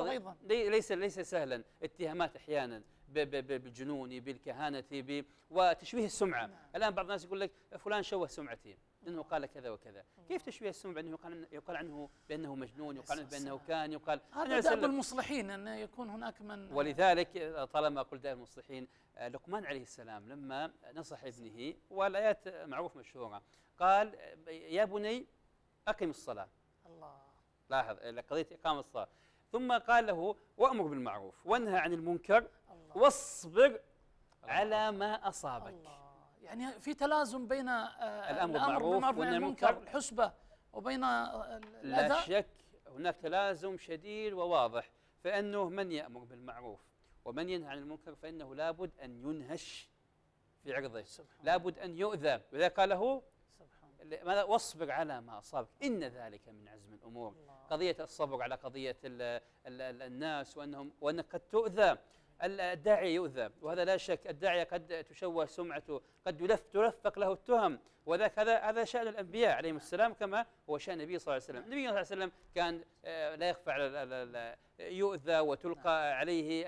ليس سهلا. اتهامات أحيانا بالجنون، بالكهانة، وتشويه السمعة. الآن بعض الناس يقول لك فلان شوه سمعتي لأنه قال كذا وكذا. كيف تشويه السمعة؟ أنه يقال عنه بأنه مجنون، يقال عنه بأنه كان، يقال هذا دأب المصلحين أن يكون هناك من. ولذلك طالما قلت دأب المصلحين، لقمان عليه السلام لما نصح ابنه، والآيات معروف مشهورة، قال يا بني أقم الصلاة. الله، لاحظ قضية إقامة الصلاة. ثم قال له وأمر بالمعروف وانهى عن المنكر واصبر على ما أصابك. يعني في تلازم بين الأمر بالمعروف والنهي عن المنكر، الحسبة، وبين لا شك هناك تلازم شديد وواضح. فإنه من يأمر بالمعروف ومن ينهى عن المنكر فإنه لابد أن ينهش في عرضه، لابد أن يؤذى. وإذا قال له ماذا؟ واصبر على ما أصابك إن ذلك من عزم الأمور. قضية الصبر على قضية الناس وأنك قد تؤذى. الداعي يؤذى، وهذا لا شك. الداعي قد تشوه سمعته، قد تلفق له التهم، وذاك هذا شأن الأنبياء عليهم السلام، كما هو شأن النبي صلى الله عليه وسلم. النبي صلى الله عليه وسلم كان لا يخفى على يؤذى وتلقى عليه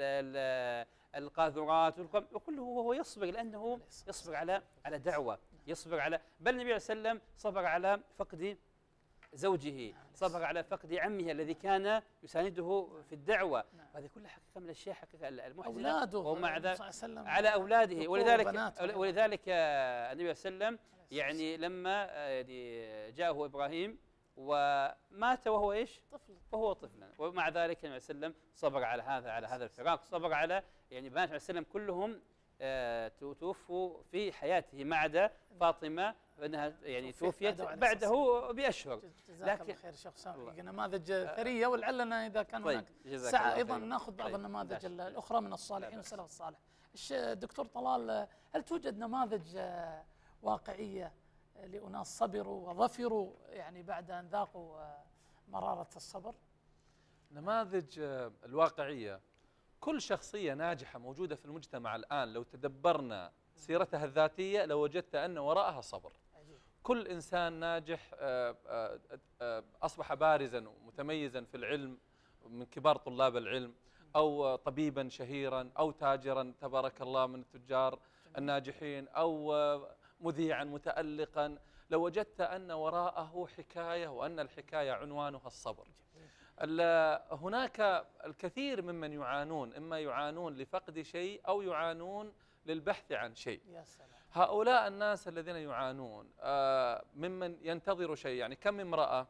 القاذورات، وكله وهو يصبر، لأنه يصبر على دعوة، يصبر على. بل النبي صلى الله عليه وسلم صبر على فقد زوجه، صبر على فقد عمه الذي كان يسانده في الدعوة. هذه كلها حقيقة من الأشياء حقيقة المحزنة. أولاده ومع ذلك على أولاده، ولذلك النبي صلى الله عليه وسلم يعني لما يعني جاءه إبراهيم ومات وهو ايش؟ طفل، وهو طفلا، ومع ذلك النبي صلى الله عليه وسلم صبر على هذا الفراق، صبر على يعني بنات النبي صلى الله عليه وسلم كلهم توفوا في حياته ما عدا فاطمه فانها يعني توفيت بعده باشهر. جزاك الله خير شيخ سامي، نماذج ثريه، ولعلنا اذا كان هناك ساعه ايضا ناخذ بعض النماذج الاخرى من الصالحين والسلف الصالح. دكتور طلال، هل توجد نماذج واقعيه لأناس صبروا وظفروا يعني بعد أن ذاقوا مرارة الصبر؟ نماذج الواقعية، كل شخصية ناجحة موجودة في المجتمع الآن لو تدبرنا سيرتها الذاتية لوجدت أن وراءها صبر. كل إنسان ناجح أصبح بارزا ومتميزا في العلم من كبار طلاب العلم، أو طبيبا شهيرا، أو تاجرا تبارك الله من التجار الناجحين، أو مذيعا متألقا، لوجدت أن وراءه حكاية، وأن الحكاية عنوانها الصبر. هناك الكثير ممن يعانون، إما يعانون لفقد شيء أو يعانون للبحث عن شيء. هؤلاء الناس الذين يعانون ممن ينتظر شيء، يعني كم امرأة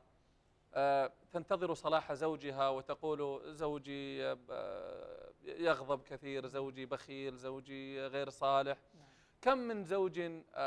تنتظر صلاح زوجها وتقول زوجي يغضب كثير، زوجي بخيل، زوجي غير صالح. كم من زوج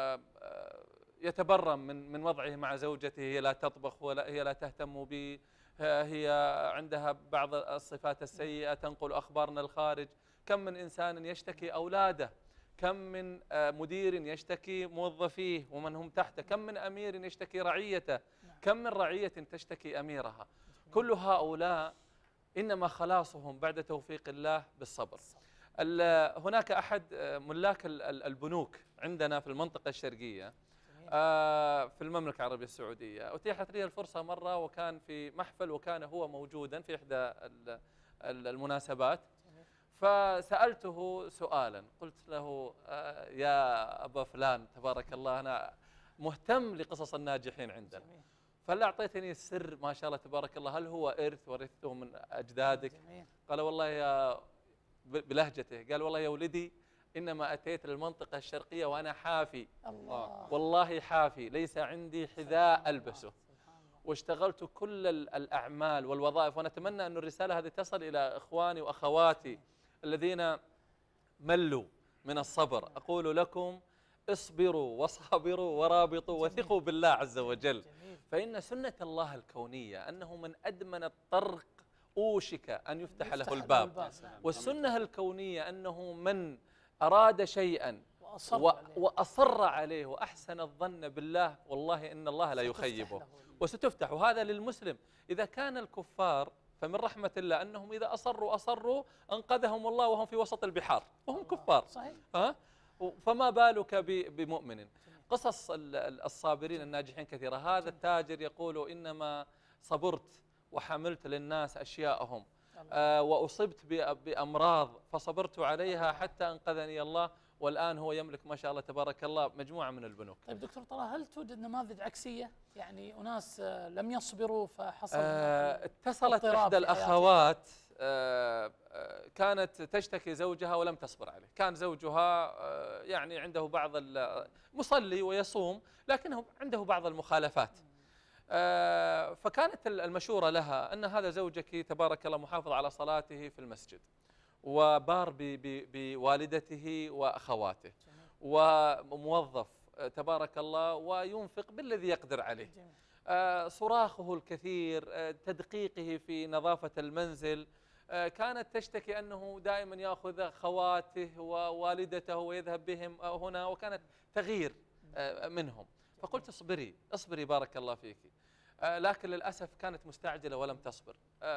يتبرم من وضعه مع زوجته، هي لا تطبخ ولا هي لا تهتم به، هي عندها بعض الصفات السيئة، تنقل أخبارنا الخارج. كم من إنسان يشتكي أولاده، كم من مدير يشتكي موظفيه ومن هم تحته، كم من أمير يشتكي رعيته، كم من رعية تشتكي أميرها. كل هؤلاء إنما خلاصهم بعد توفيق الله بالصبر. هناك أحد ملاك البنوك عندنا في المنطقة الشرقية في المملكة العربية السعودية، أتيحت لي الفرصة مرة وكان في محفل وكان هو موجودا في إحدى المناسبات، فسألته سؤالا، قلت له يا أبا فلان تبارك الله أنا مهتم لقصص الناجحين عندنا، فهل أعطيتني السر ما شاء الله تبارك الله، هل هو إرث ورثته من أجدادك؟ قال والله يا بلهجته، قال والله يا ولدي إنما أتيت للمنطقة الشرقية وأنا حافي، والله حافي، ليس عندي حذاء ألبسه، واشتغلت كل الأعمال والوظائف، وأنا أتمنى أن الرسالة هذه تصل إلى إخواني وأخواتي الذين ملوا من الصبر. أقول لكم اصبروا وصابروا ورابطوا وثقوا بالله عز وجل، فإن سنة الله الكونية أنه من أدمن الطرق أوشك أن يفتح له الباب، والسنة الكونية أنه من أراد شيئا وأصر عليه وأحسن الظن بالله والله إن الله لا يخيبه وستفتح. وهذا للمسلم. إذا كان الكفار فمن رحمة الله أنهم إذا أصروا أنقذهم الله وهم في وسط البحار وهم كفار، فما بالك بمؤمن. قصص الصابرين الناجحين كثيرة. هذا التاجر يقول إنما صبرت وحملت للناس أشياءهم وأصبت بأمراض فصبرت عليها حتى أنقذني الله، والآن هو يملك ما شاء الله تبارك الله مجموعة من البنوك. طيب دكتور طلال، هل توجد نماذج عكسية؟ يعني أناس لم يصبروا فحصل اتصلت إحدى الأخوات كانت تشتكي زوجها ولم تصبر عليه، كان زوجها يعني عنده بعض مصلي ويصوم لكنه عنده بعض المخالفات، فكانت المشورة لها أن هذا زوجك تبارك الله محافظ على صلاته في المسجد وبار بوالدته وأخواته وموظف تبارك الله وينفق بالذي يقدر عليه، صراخه الكثير، تدقيقه في نظافة المنزل، كانت تشتكي أنه دائما يأخذ خواته ووالدته ويذهب بهم هنا، وكانت تغير منهم. فقلت اصبري بارك الله فيك، لكن للأسف كانت مستعجلة ولم تصبر،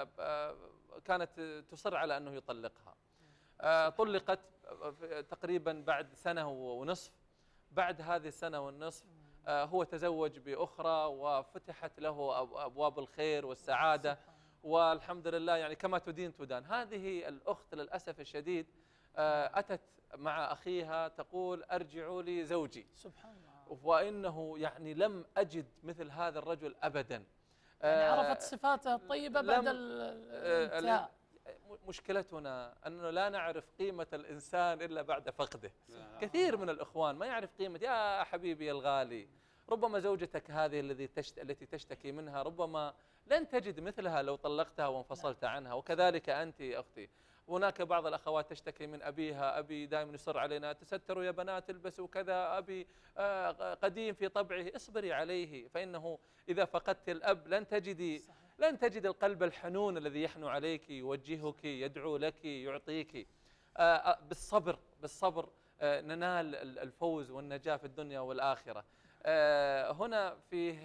كانت تصر على أنه يطلقها. طلقت تقريبا بعد سنة ونصف. بعد هذه السنة والنصف هو تزوج بأخرى وفتحت له أبواب الخير والسعادة، والحمد لله يعني كما تدين تدان. هذه الأخت للأسف الشديد أتت مع أخيها تقول أرجعوا لي زوجي، سبحان الله، وإنه يعني لم أجد مثل هذا الرجل أبدا، يعني عرفت صفاته الطيبة بعد الانتهاء. مشكلتنا أنه لا نعرف قيمة الإنسان إلا بعد فقده. كثير من الإخوان ما يعرف قيمة. يا حبيبي الغالي، ربما زوجتك هذه التي تشتكي منها ربما لن تجد مثلها لو طلقتها وانفصلت عنها، وكذلك أنت يا أختي. هناك بعض الأخوات تشتكي من أبيها، أبي دائما يصر علينا تستروا يا بنات، البسوا كذا، أبي قديم في طبعه. اصبري عليه، فإنه إذا فقدت الأب لن تجد القلب الحنون الذي يحنو عليك، يوجهك، يدعو لك، يعطيك. بالصبر ننال الفوز والنجاة في الدنيا والآخرة. هنا فيه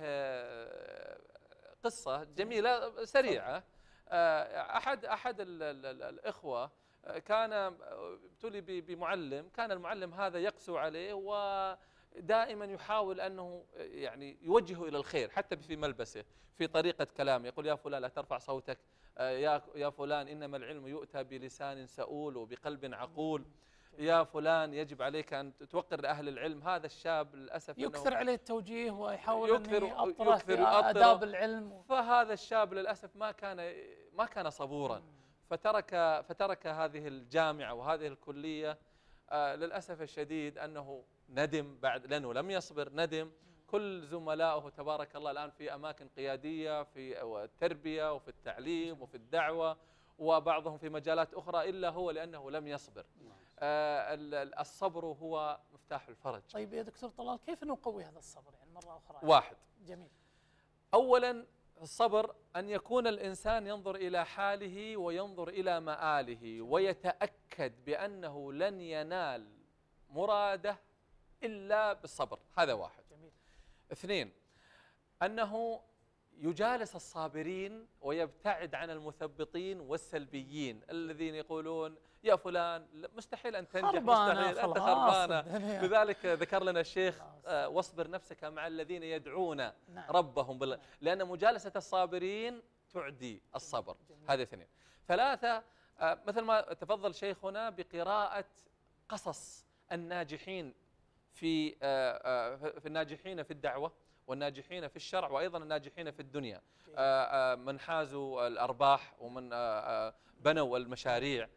قصة جميلة سريعة. أحد الإخوة كان ابتلي بمعلم، كان المعلم هذا يقسو عليه ودائما يحاول أنه يعني يوجهه إلى الخير، حتى في ملبسه، في طريقة كلامه. يقول: يا فلان لا ترفع صوتك، يا فلان إنما العلم يؤتى بلسان سؤول وبقلب عقول، يا فلان يجب عليك أن توقر لأهل العلم. هذا الشاب للأسف يكثر عليه التوجيه ويحاول أن يأطره آداب العلم. فهذا الشاب للأسف ما كان صبورا، فترك هذه الجامعة وهذه الكلية. للأسف الشديد أنه ندم لأنه لم يصبر، ندم. كل زملائه تبارك الله الآن في أماكن قيادية في التربية وفي التعليم وفي الدعوة، وبعضهم في مجالات أخرى، إلا هو لأنه لم يصبر. الصبر هو مفتاح الفرج. طيب يا دكتور طلال، كيف نقوي هذا الصبر يعني مرة أخرى؟ واحد، جميل. أولا الصبر أن يكون الإنسان ينظر إلى حاله وينظر إلى مآله ويتأكد بأنه لن ينال مراده إلا بالصبر. هذا واحد. جميل. اثنين، أنه يجالس الصابرين ويبتعد عن المثبطين والسلبيين الذين يقولون: يا فلان مستحيل أن تنجح، مستحيل، أنت خربانة. لذلك ذكر لنا الشيخ: واصبر نفسك مع الذين يدعون ربهم لأن مجالسة الصابرين تعدي الصبر. هذه اثنين. ثلاثة، مثل ما تفضل شيخنا بقراءة قصص الناجحين في الناجحين في الدعوة والناجحين في الشرع، وأيضا الناجحين في الدنيا، من حازوا الأرباح ومن بنوا المشاريع.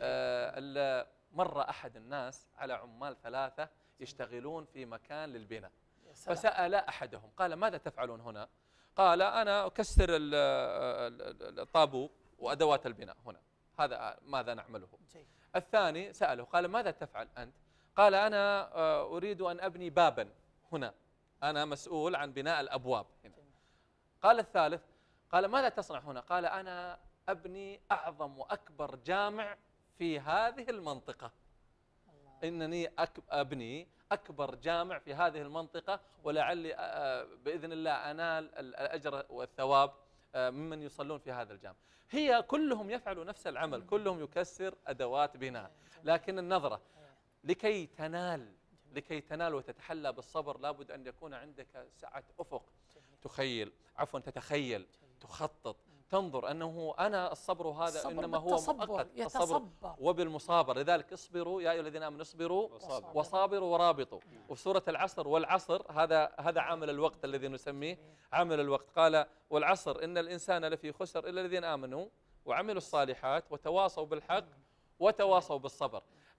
مر أحد الناس على عمال 3 يشتغلون في مكان للبناء، فسأل أحدهم قال: ماذا تفعلون هنا؟ قال: أنا أكسر الطابوق وأدوات البناء هنا، هذا ماذا نعمله. الثاني سأله قال: ماذا تفعل أنت؟ قال: أنا أريد أن أبني بابا هنا، أنا مسؤول عن بناء الأبواب هنا. قال الثالث: قال: ماذا تصنع هنا؟ قال: أنا أبني أعظم وأكبر جامع في هذه المنطقة، إنني أبني أكبر جامع في هذه المنطقة، ولعلي بإذن الله أنال الأجر والثواب ممن يصلون في هذا الجامع. هي كلهم يفعلوا نفس العمل، كلهم يكسر أدوات بناء، لكن النظرة لكي تنال وتتحلى بالصبر لابد أن يكون عندك سعة أفق، تتخيل، تخطط، تنظر أنه أنا الصبر هذا إنما هو مؤقت. الصبر وبالمصابر. لذلك اصبروا يا أيها الذين آمنوا اصبروا وصابروا ورابطوا. وفي سورة العصر: والعصر، هذا عامل الوقت الذي نسميه عامل الوقت. قال: والعصر إن الإنسان لفي خسر إلا الذين آمنوا وعملوا الصالحات وتواصوا بالحق وتواصوا بالصبر.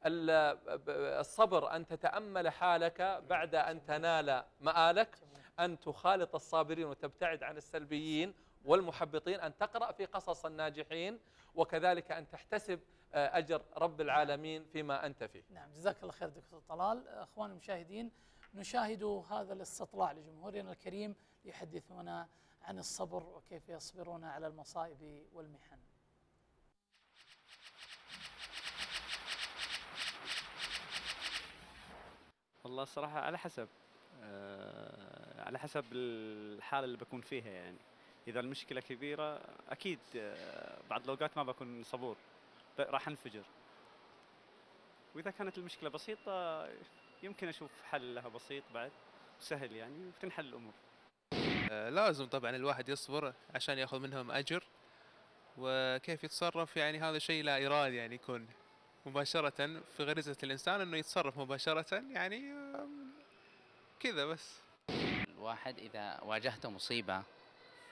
الصبر أن تتأمل حالك بعد أن تنال مآلك، أن تخالط الصابرين وتبتعد عن السلبيين والمحبطين، أن تقرأ في قصص الناجحين، وكذلك أن تحتسب أجر رب العالمين فيما أنت فيه. نعم، جزاك الله خير دكتور طلال. أخواني المشاهدين، نشاهد هذا الاستطلاع لجمهورنا الكريم ليحدثونا عن الصبر وكيف يصبرون على المصائب والمحن. والله الصراحة على حسب الحالة اللي بكون فيها. يعني إذا المشكلة كبيرة أكيد بعض الأوقات ما بكون صبور، راح أنفجر. وإذا كانت المشكلة بسيطة يمكن أشوف حل لها بسيط بعد سهل يعني وتنحل الأمور. لازم طبعا الواحد يصبر عشان يأخذ منهم أجر، وكيف يتصرف يعني هذا شيء لا إرادي، يعني يكون مباشرة في غريزة الإنسان أنه يتصرف مباشرة، يعني كذا بس. الواحد إذا واجهته مصيبة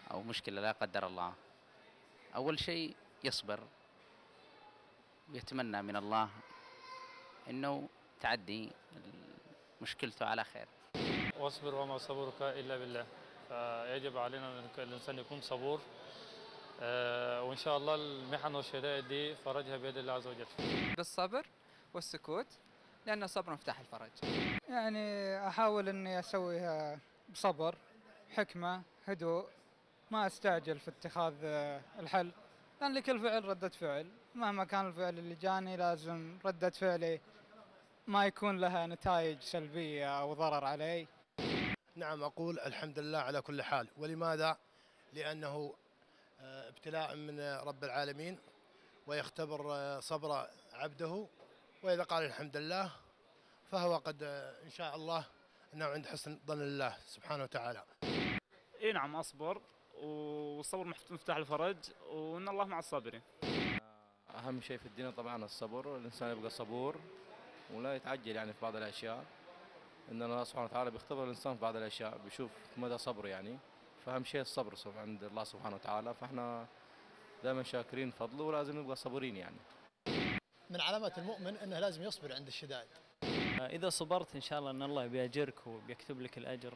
أو مشكلة لا قدر الله، أول شيء يصبر ويتمنى من الله أنه تعدي مشكلته على خير. واصبر وما صبرك إلا بالله، فيجب علينا أن الإنسان يكون صبور، وإن شاء الله المحن والشدائد دي فرجها بيد الله عز وجل. بالصبر والسكوت، لأن الصبر مفتاح الفرج. يعني أحاول أني أسويها بصبر، حكمة، هدوء، ما أستعجل في اتخاذ الحل، لأن لكل فعل ردة فعل، مهما كان الفعل اللي جاني لازم ردة فعلي ما يكون لها نتائج سلبية أو ضرر علي. نعم، أقول الحمد لله على كل حال. ولماذا؟ لأنه ابتلاء من رب العالمين، ويختبر صبر عبده، وإذا قال الحمد لله فهو قد إن شاء الله أنه عند حسن ظن الله سبحانه وتعالى. إيه نعم، أصبر، والصبر مفتاح الفرج، وإن الله مع الصابرين. أهم شيء في الدنيا طبعا الصبر، الإنسان يبقى صبور ولا يتعجل يعني في بعض الأشياء، إن الله سبحانه وتعالى بيختبر الإنسان في بعض الأشياء، بيشوف مدى صبره يعني، فأهم شيء الصبر عند الله سبحانه وتعالى، فإحنا دائما شاكرين فضله ولازم نبقى صبورين يعني. من علامات المؤمن أنه لازم يصبر عند الشدائد. إذا صبرت إن شاء الله أن الله بيأجرك وبيكتب لك الأجر،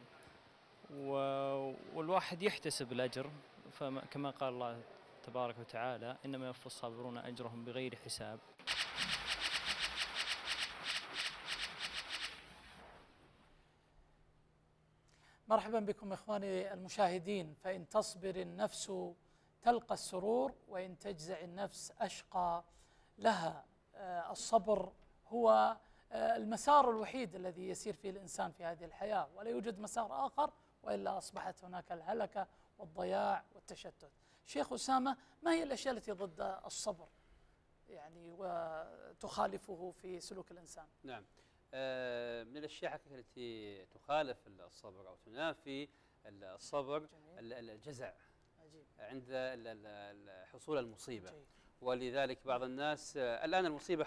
والواحد يحتسب الأجر، كما قال الله تبارك وتعالى: إنما يوفى الصابرون أجرهم بغير حساب. مرحبا بكم إخواني المشاهدين. فإن تصبر النفس تلقى السرور، وإن تجزع النفس أشقى لها. الصبر هو المسار الوحيد الذي يسير فيه الإنسان في هذه الحياة، ولا يوجد مسار آخر، وإلا أصبحت هناك الهلكة والضياع والتشتت. شيخ أسامة، ما هي الأشياء التي ضد الصبر يعني وتخالفه في سلوك الإنسان؟ نعم، من الأشياء حقيقة التي تخالف الصبر أو تنافي الصبر الجزع عند حصول المصيبة. ولذلك بعض الناس الآن المصيبة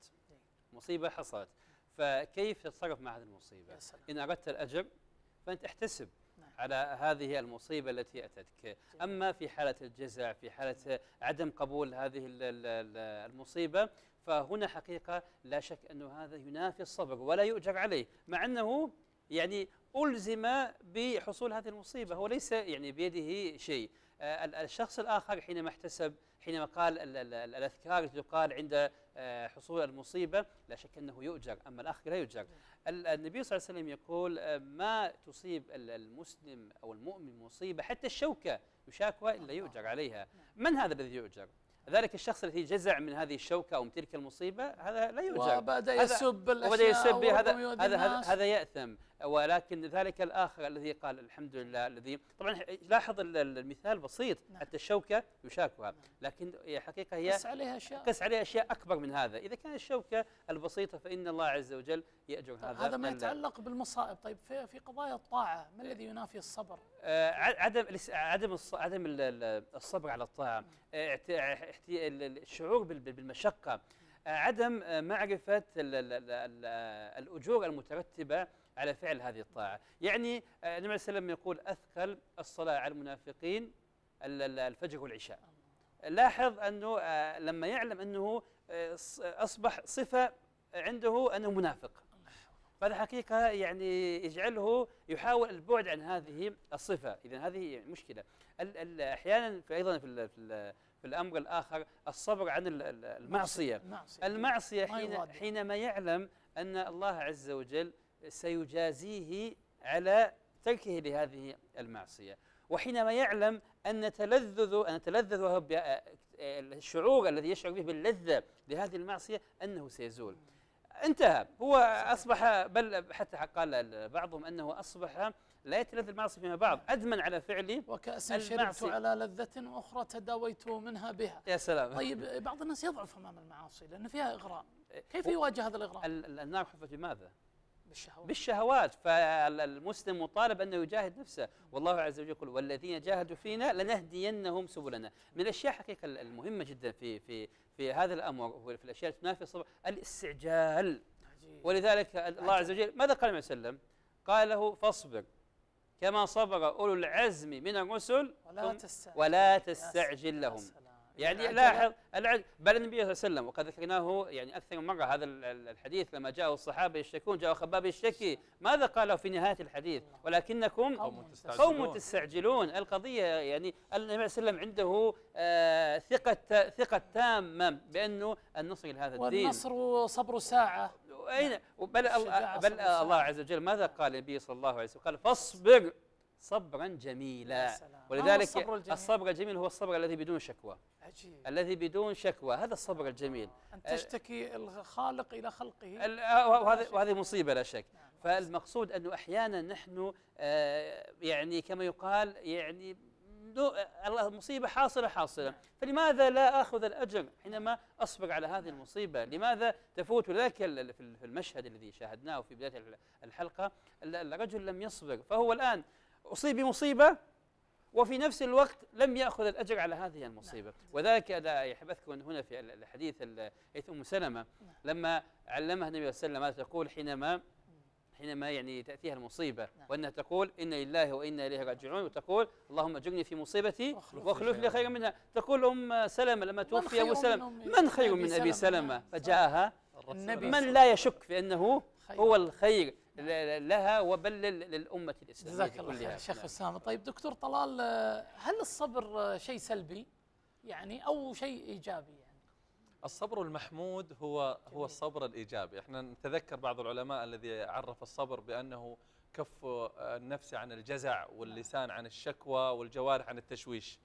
حصلت، فكيف تتصرف مع هذه المصيبة؟ إن أردت الأجر فأنت احتسب على هذه المصيبة التي أتتك. أما في حالة الجزع، في حالة عدم قبول هذه المصيبة، فهنا حقيقة لا شك أنه هذا ينافي الصبر ولا يؤجر عليه، مع أنه يعني ألزم بحصول هذه المصيبة، هو ليس يعني بيده شيء. الشخص الآخر حينما قال الأذكار التي تقال عند حصول المصيبة لا شك أنه يؤجر، أما الآخر لا يؤجر. النبي صلى الله عليه وسلم يقول: ما تصيب المسلم أو المؤمن مصيبة حتى الشوكة يشاكها إلا يؤجر عليها. من هذا الذي يؤجر؟ ذلك الشخص الذي جزع من هذه الشوكة أو من تلك المصيبة، هذا لا يؤجر، وبدأ يسب الأشياء هذا يأثم. ولكن ذلك الآخر الذي قال الحمد لله، الذي طبعا لاحظ المثال بسيط، حتى الشوكة يشاكها، لكن حقيقة هي قس عليها أشياء أكبر من هذا. إذا كانت الشوكة البسيطة فإن الله عز وجل يأجر هذا ما يتعلق بالمصائب. طيب في قضايا الطاعة ما الذي ينافي الصبر؟ عدم الصبر على الطاعة، الشعور بالمشقة، عدم معرفة الأجور المترتبة على فعل هذه الطاعة. يعني النبي صلى الله عليه وسلم يقول: أثقل الصلاة على المنافقين الفجر والعشاء. لاحظ أنه لما يعلم أنه أصبح صفة عنده أنه منافق، فهذا حقيقة يعني يجعله يحاول البعد عن هذه الصفة. إذن هذه مشكلة. أحيانا أيضا في الأمر الآخر الصبر عن المعصية حينما يعلم أن الله عز وجل سيجازيه على تركه لهذه المعصية، وحينما يعلم أن تلذذه الشعور الذي يشعر به باللذة لهذه المعصية أنه سيزول. انتهى، هو أصبح، بل حتى قال بعضهم أنه أصبح لا يتلذذ المعصية فيما بعد، أدمن على فعله وكأس شربت على لذة وأخرى تداويت منها بها. يا سلام. طيب بعض الناس يضعف أمام المعاصي لأن فيها إغراء، كيف يواجه هذا الإغراء؟ النار حفت بماذا؟ بالشهوات. فالمسلم مطالب أنه يجاهد نفسه، والله عز وجل يقول: والذين جاهدوا فينا لنهدينهم سبلنا. من الأشياء حقيقة المهمة جدا في هذا الأمر وفي الأشياء التي تنافي الصبر الاستعجال. ولذلك الله عز وجل ماذا قال النبي صلى الله عليه وسلم؟ قال له: فاصبر كما صبر أولو العزم من الرسل ولا تستعجل لهم. يعني لاحظ بل النبي صلى الله عليه وسلم وقد ذكرناه يعني أكثر من مرة هذا الحديث لما جاءوا الصحابة يشتكون، جاء خباب يشتكي، ماذا قالوا في نهاية الحديث؟ ولكنكم قوم تستعجلون. القضية يعني النبي صلى الله عليه وسلم عنده ثقة تامة بأنه النصر لهذا الدين، والنصر صبر ساعة. أين بل الله عز وجل ماذا قال النبي صلى الله عليه وسلم؟ قال فاصبر صبرا جميلا. ولذلك الصبر الجميل هو الصبر الذي بدون شكوى. عجيب. الذي بدون شكوى، هذا الصبر الجميل. أن تشتكي الخالق إلى خلقه، وهذه مصيبة لا شك. فالمقصود أنه أحيانا نحن يعني كما يقال يعني المصيبة حاصلة، فلماذا لا أخذ الأجر حينما أصبر على هذه المصيبة؟ لماذا تفوت؟ لذلك في المشهد الذي شاهدناه في بداية الحلقة الرجل لم يصبر، فهو الآن أصيب بمصيبة وفي نفس الوقت لم يأخذ الأجر على هذه المصيبة. وذلك أنا أحب أذكر هنا في الحديث أم سلمة لما علمها النبي صلى الله عليه وسلم ماذا تقول حينما يعني تأتيها المصيبة، وأنها تقول إنا لله وإنا إليه راجعون، وتقول اللهم أجرني في مصيبتي واخلف لي خيرا منها. تقول أم سلمة لما توفي أبو سلمة من خير من أبي سلمة؟ فجاءها من لا يشك في أنه هو الخير لها وبل للأمة الإسلامية جزاك الله خير شيخ أسامة. طيب دكتور طلال، هل الصبر شيء سلبي يعني أو شيء إيجابي؟ يعني الصبر المحمود هو الصبر الإيجابي. احنا نتذكر بعض العلماء الذي عرف الصبر بأنه كف النفس عن الجزع واللسان عن الشكوى والجوارح عن التشويش.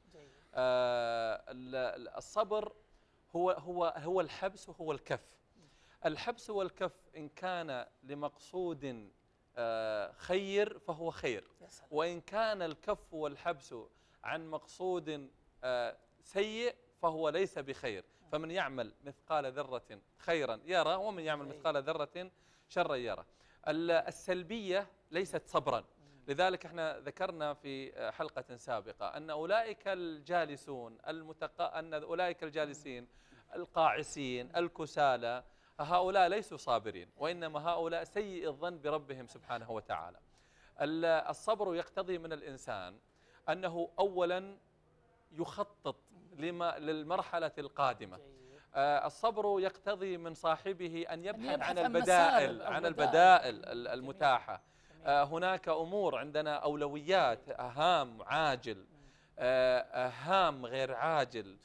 الصبر هو الحبس وهو الكف. الحبس والكف إن كان لمقصود خير فهو خير، وإن كان الكف والحبس عن مقصود سيء فهو ليس بخير. فمن يعمل مثقال ذرة خيرا يرى، ومن يعمل مثقال ذرة شرا يرى. السلبية ليست صبرا. لذلك احنا ذكرنا في حلقة سابقة أن أولئك الجالسون القاعسين الكسالى هؤلاء ليسوا صابرين، وإنما هؤلاء سيء الظن بربهم سبحانه وتعالى. الصبر يقتضي من الإنسان أنه أولا يخطط للمرحلة القادمة. الصبر يقتضي من صاحبه أن يبحث عن البدائل المتاحة. هناك أمور عندنا أولويات، هام عاجل، هام غير عاجل،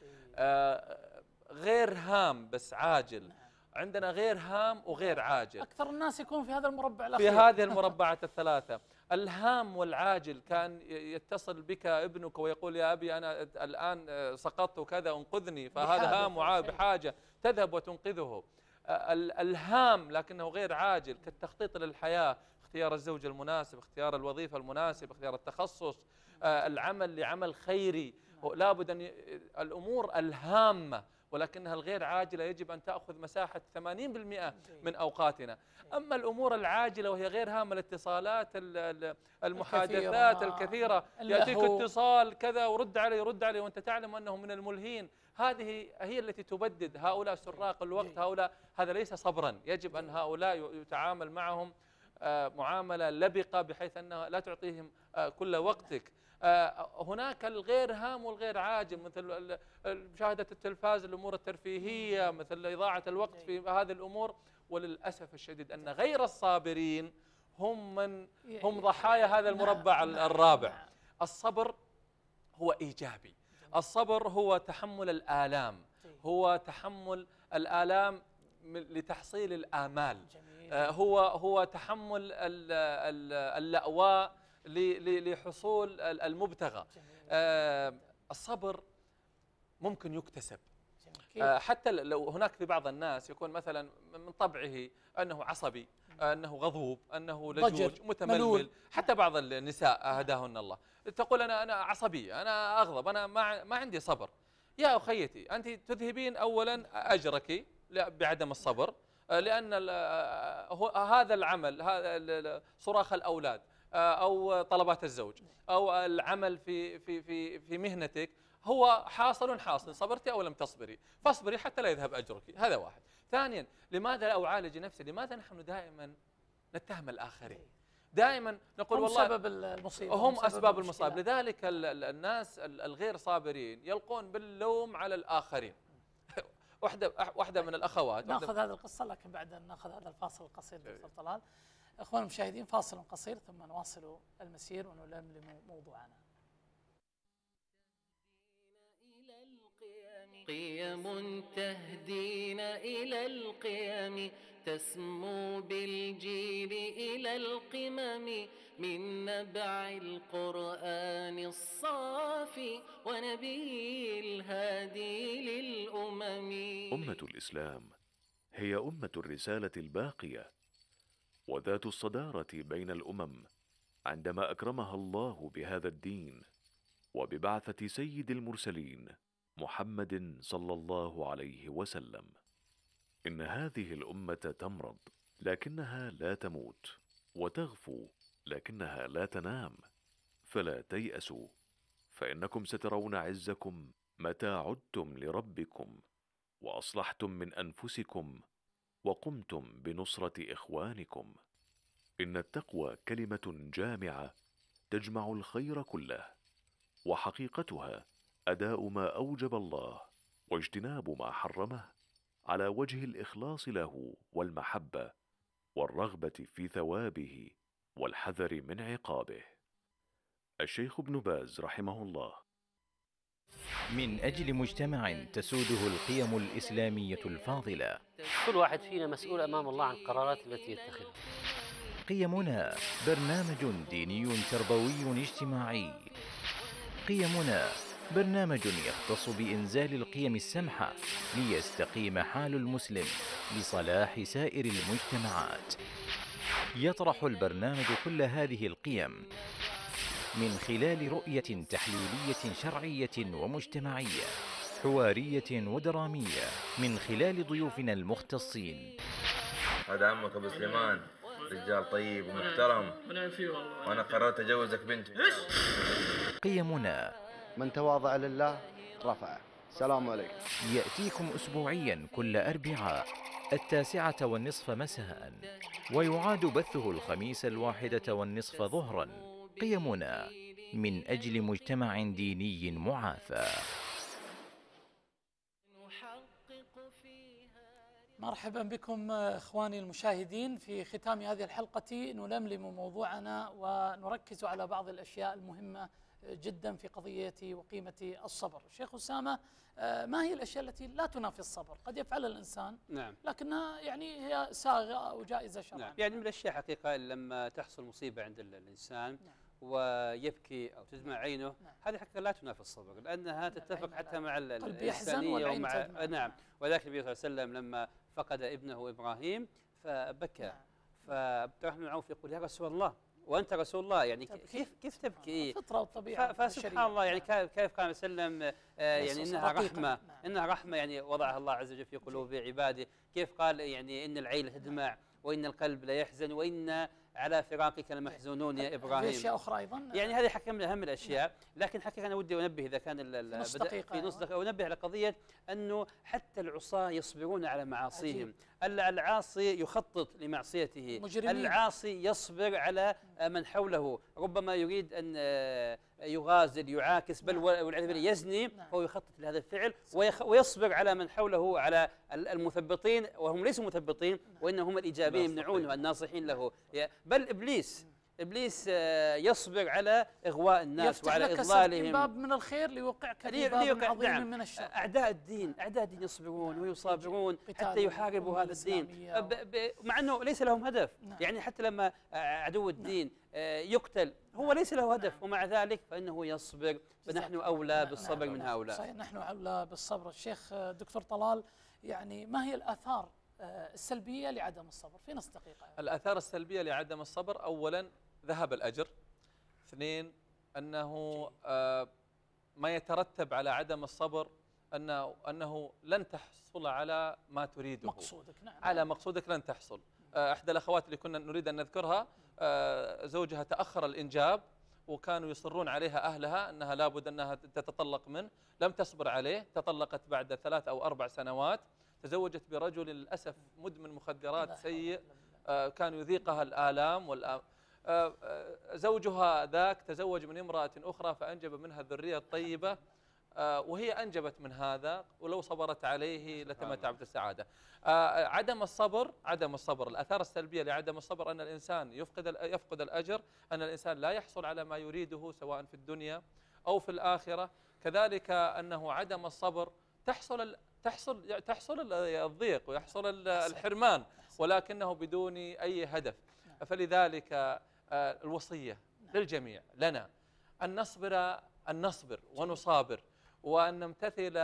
غير هام بس عاجل، عندنا غير هام وغير عاجل. أكثر الناس يكون في هذا المربع الأخير، في هذه المربعات الثلاثة. الهام والعاجل، كان يتصل بك ابنك ويقول يا أبي أنا الآن سقطت وكذا انقذني، فهذا هام بحاجة تذهب وتنقذه. الهام لكنه غير عاجل كالتخطيط للحياة، اختيار الزوج المناسب، اختيار الوظيفة المناسب، اختيار التخصص، العمل لعمل خيري. لابد أن الأمور الهامة ولكنها الغير عاجلة يجب أن تأخذ مساحة 80% من أوقاتنا. أما الأمور العاجلة وهي غير هامة، الاتصالات، المحادثات الكثيرة، يأتيك اتصال كذا ورد عليه وأنت تعلم أنه من الملهين، هذه هي التي تبدد. هؤلاء سراق الوقت، هذا ليس صبرا. يجب أن هؤلاء يتعامل معهم معاملة لبقة بحيث أنها لا تعطيهم كل وقتك. هناك الغير هام والغير عاجل، مثل مشاهدة التلفاز، الأمور الترفيهية، مثل إضاعة الوقت في هذه الأمور. وللأسف الشديد أن غير الصابرين هم ضحايا هذا المربع الرابع. الصبر هو إيجابي. الصبر هو تحمل الآلام، هو تحمل الآلام لتحصيل الآمال، هو تحمل اللأواء لحصول المبتغى. الصبر ممكن يكتسب. حتى لو هناك في بعض الناس يكون مثلا من طبعه أنه عصبي، أنه غضوب، أنه لجوج، متململ. حتى بعض النساء هداهن الله تقول أنا عصبي، أنا أغضب، أنا ما عندي صبر. يا أخيتي، أنت تذهبين أولا أجرك بعدم الصبر، لأن هذا العمل، هذا صراخ الأولاد أو طلبات الزوج أو العمل في مهنتك هو حاصل، صبرتي أو لم تصبري، فاصبري حتى لا يذهب أجرك. هذا واحد. ثانيا، لماذا لا أعالج نفسي؟ لماذا نحن دائما نتهم الآخرين؟ دائما نقول هم والله سبب المصيبة، هم أسباب المصائب. لذلك الناس الغير صابرين يلقون باللوم على الآخرين. واحدة من الأخوات ناخذ هذه القصة، لكن بعد أن ناخذ هذا الفاصل القصير دكتور طلال. أخوان المشاهدين، فاصل قصير ثم نواصل المسير ونلملم موضوعنا. قيم تهدينا إلى القيم، تسمو بالجيل إلى القمم، من نبع القرآن الصافي ونبي الهادي للأمم. أمة الإسلام هي أمة الرسالة الباقية وذات الصدارة بين الأمم، عندما أكرمها الله بهذا الدين وببعثة سيد المرسلين محمد صلى الله عليه وسلم. إن هذه الأمة تمرض لكنها لا تموت، وتغفو لكنها لا تنام، فلا تيأسوا، فإنكم سترون عزكم متى عدتم لربكم وأصلحتم من أنفسكم وقمتم بنصرة إخوانكم. إن التقوى كلمة جامعة تجمع الخير كله، وحقيقتها أداء ما أوجب الله واجتناب ما حرمه على وجه الإخلاص له والمحبة والرغبة في ثوابه والحذر من عقابه. الشيخ ابن باز رحمه الله. من أجل مجتمع تسوده القيم الإسلامية الفاضلة، كل واحد فينا مسؤول أمام الله عن القرارات التي يتخذها. قيمنا برنامج ديني تربوي اجتماعي. قيمنا برنامج يختص بإنزال القيم السمحة ليستقيم حال المسلم لصلاح سائر المجتمعات. يطرح البرنامج كل هذه القيم من خلال رؤية تحليلية شرعية ومجتمعية، حوارية ودرامية، من خلال ضيوفنا المختصين. هذا عمك أبو سليمان، رجال طيب ومحترم، وأنا قررت أجوزك بنتي. قيمنا من تواضع لله رفعه. السلام عليكم. يأتيكم أسبوعيا كل أربعاء 9:30 مساء، ويعاد بثه 1:01 ظهرا. قيمنا من أجل مجتمع ديني معافى. مرحبا بكم إخواني المشاهدين. في ختام هذه الحلقة نلملم موضوعنا ونركز على بعض الأشياء المهمة جدا في قضية وقيمة الصبر. شيخ أسامة، ما هي الأشياء التي لا تنافي الصبر؟ قد يفعلها الإنسان نعم، لكنها يعني هي ساغة أو جائزة شرعا. نعم. يعني من الأشياء حقيقة لما تحصل مصيبة عند الإنسان ويبكي أو تدمع عينه، هذه حقيقة لا تنافي الصبر، لأنها تتفق حتى مع الإنسانية ومع نعم. وذلك النبي صلى الله عليه وسلم لما فقد ابنه إبراهيم فبكى، فعبد الرحمن بن عوف يقول: يا رسول الله وأنت رسول الله، يعني كيف تبكي؟ الفطرة والطبيعة. فسبحان الله، يعني كيف قال وسلم يعني إنها رحمة، إنها رحمة يعني وضعها الله عز وجل في قلوب عباده. كيف قال يعني إن العين تدمع وإن القلب لا يحزن وإن على فراقك لمحزونون يا إبراهيم. في أشياء أخرى أيضا، يعني هذه حقيقة من أهم الأشياء. لكن حقيقة أنا ودي أنبه إذا كان في نص دقيقة أنبه على قضية أنه حتى العصاة يصبرون على معاصيهم. العاصي يخطط لمعصيته، العاصي يصبر على من حوله، ربما يريد أن يغازل يعاكس بل والعياذ بالله يزني، فهو يخطط لهذا الفعل ويصبر على من حوله، على المثبطين وهم ليسوا مثبطين وإنهم الإيجابيين يمنعونه الناصحين له. بل إبليس يصبر على إغواء الناس وعلى إضلالهم، باب من الخير ليوقعك في باب عظيم من الشر. أعداء الدين يصبرون ويصابرون حتى يحاربوا هذا الدين، مع أنه ليس لهم هدف. يعني حتى لما عدو الدين يقتل هو ليس له هدف، ومع ذلك فإنه يصبر، فنحن أولى بالصبر من هؤلاء. صحيح، نحن أولى بالصبر. الشيخ دكتور طلال، يعني ما هي الآثار السلبية لعدم الصبر في نص دقيقة؟ الآثار السلبية لعدم الصبر: أولا ذهب الأجر، اثنين أنه ما يترتب على عدم الصبر أنه لن تحصل على ما تريده، مقصودك. نعم، على مقصودك لن تحصل. إحدى الأخوات اللي كنا نريد أن نذكرها زوجها تأخر الإنجاب وكانوا يصرون عليها أهلها أنها لابد أنها تتطلق منه، لم تصبر عليه، تطلقت بعد 3 أو 4 سنوات، تزوجت برجل للأسف مدمن مخدرات سيء، كان يذيقها الآلام زوجها ذاك تزوج من امرأة أخرى فأنجب منها الذرية الطيبة، وهي أنجبت من هذا، ولو صبرت عليه لتمتعت بالسعادة. عدم الصبر، الآثار السلبية لعدم الصبر أن الإنسان يفقد الأجر، أن الإنسان لا يحصل على ما يريده سواء في الدنيا أو في الآخرة. كذلك أنه عدم الصبر تحصل الضيق ويحصل الحرمان، ولكنه بدون أي هدف. فلذلك الوصية للجميع لنا أن نصبر ونصابر، وأن نمتثل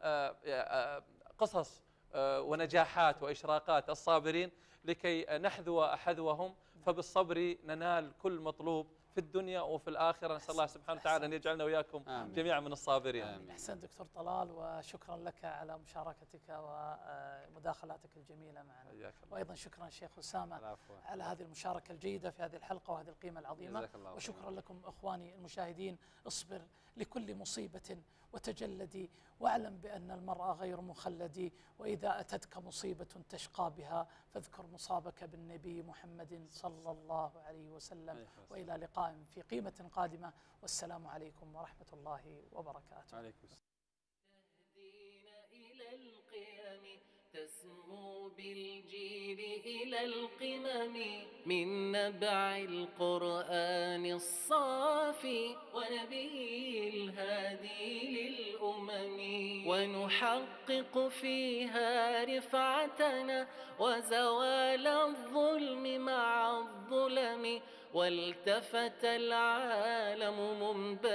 قصص ونجاحات وإشراقات الصابرين لكي نحذو حذوهم، فبالصبر ننال كل مطلوب في الدنيا وفي الآخرة. نسأل الله سبحانه وتعالى أن يجعلنا وإياكم جميعا من الصابرين. أحسن دكتور طلال، وشكرا لك على مشاركتك ومداخلاتك الجميلة معنا، وأيضا شكرا شيخ أسامة على هذه المشاركة الجيدة في هذه الحلقة وهذه القيمة العظيمة. وشكرا لكم إخواني المشاهدين. اصبر لكل مصيبة وتجلدي، واعلم بأن المرء غير مخلد، وإذا أتتك مصيبة تشقى بها فاذكر مصابك بالنبي محمد صلى الله عليه وسلم. وإلى لقاء في قيمة قادمة، والسلام عليكم ورحمة الله وبركاته. عليكم السلام. تهدينا إلى القيم، تسمو بالجيل إلى القمم، من نبع القرآن الصافي ونبي الهادي للأمم، ونحقق فيها رفعتنا وزوال الظلم مع الظلم، والتفت العالم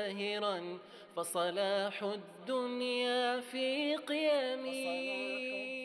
منبهرا فصلاح الدنيا في قيم.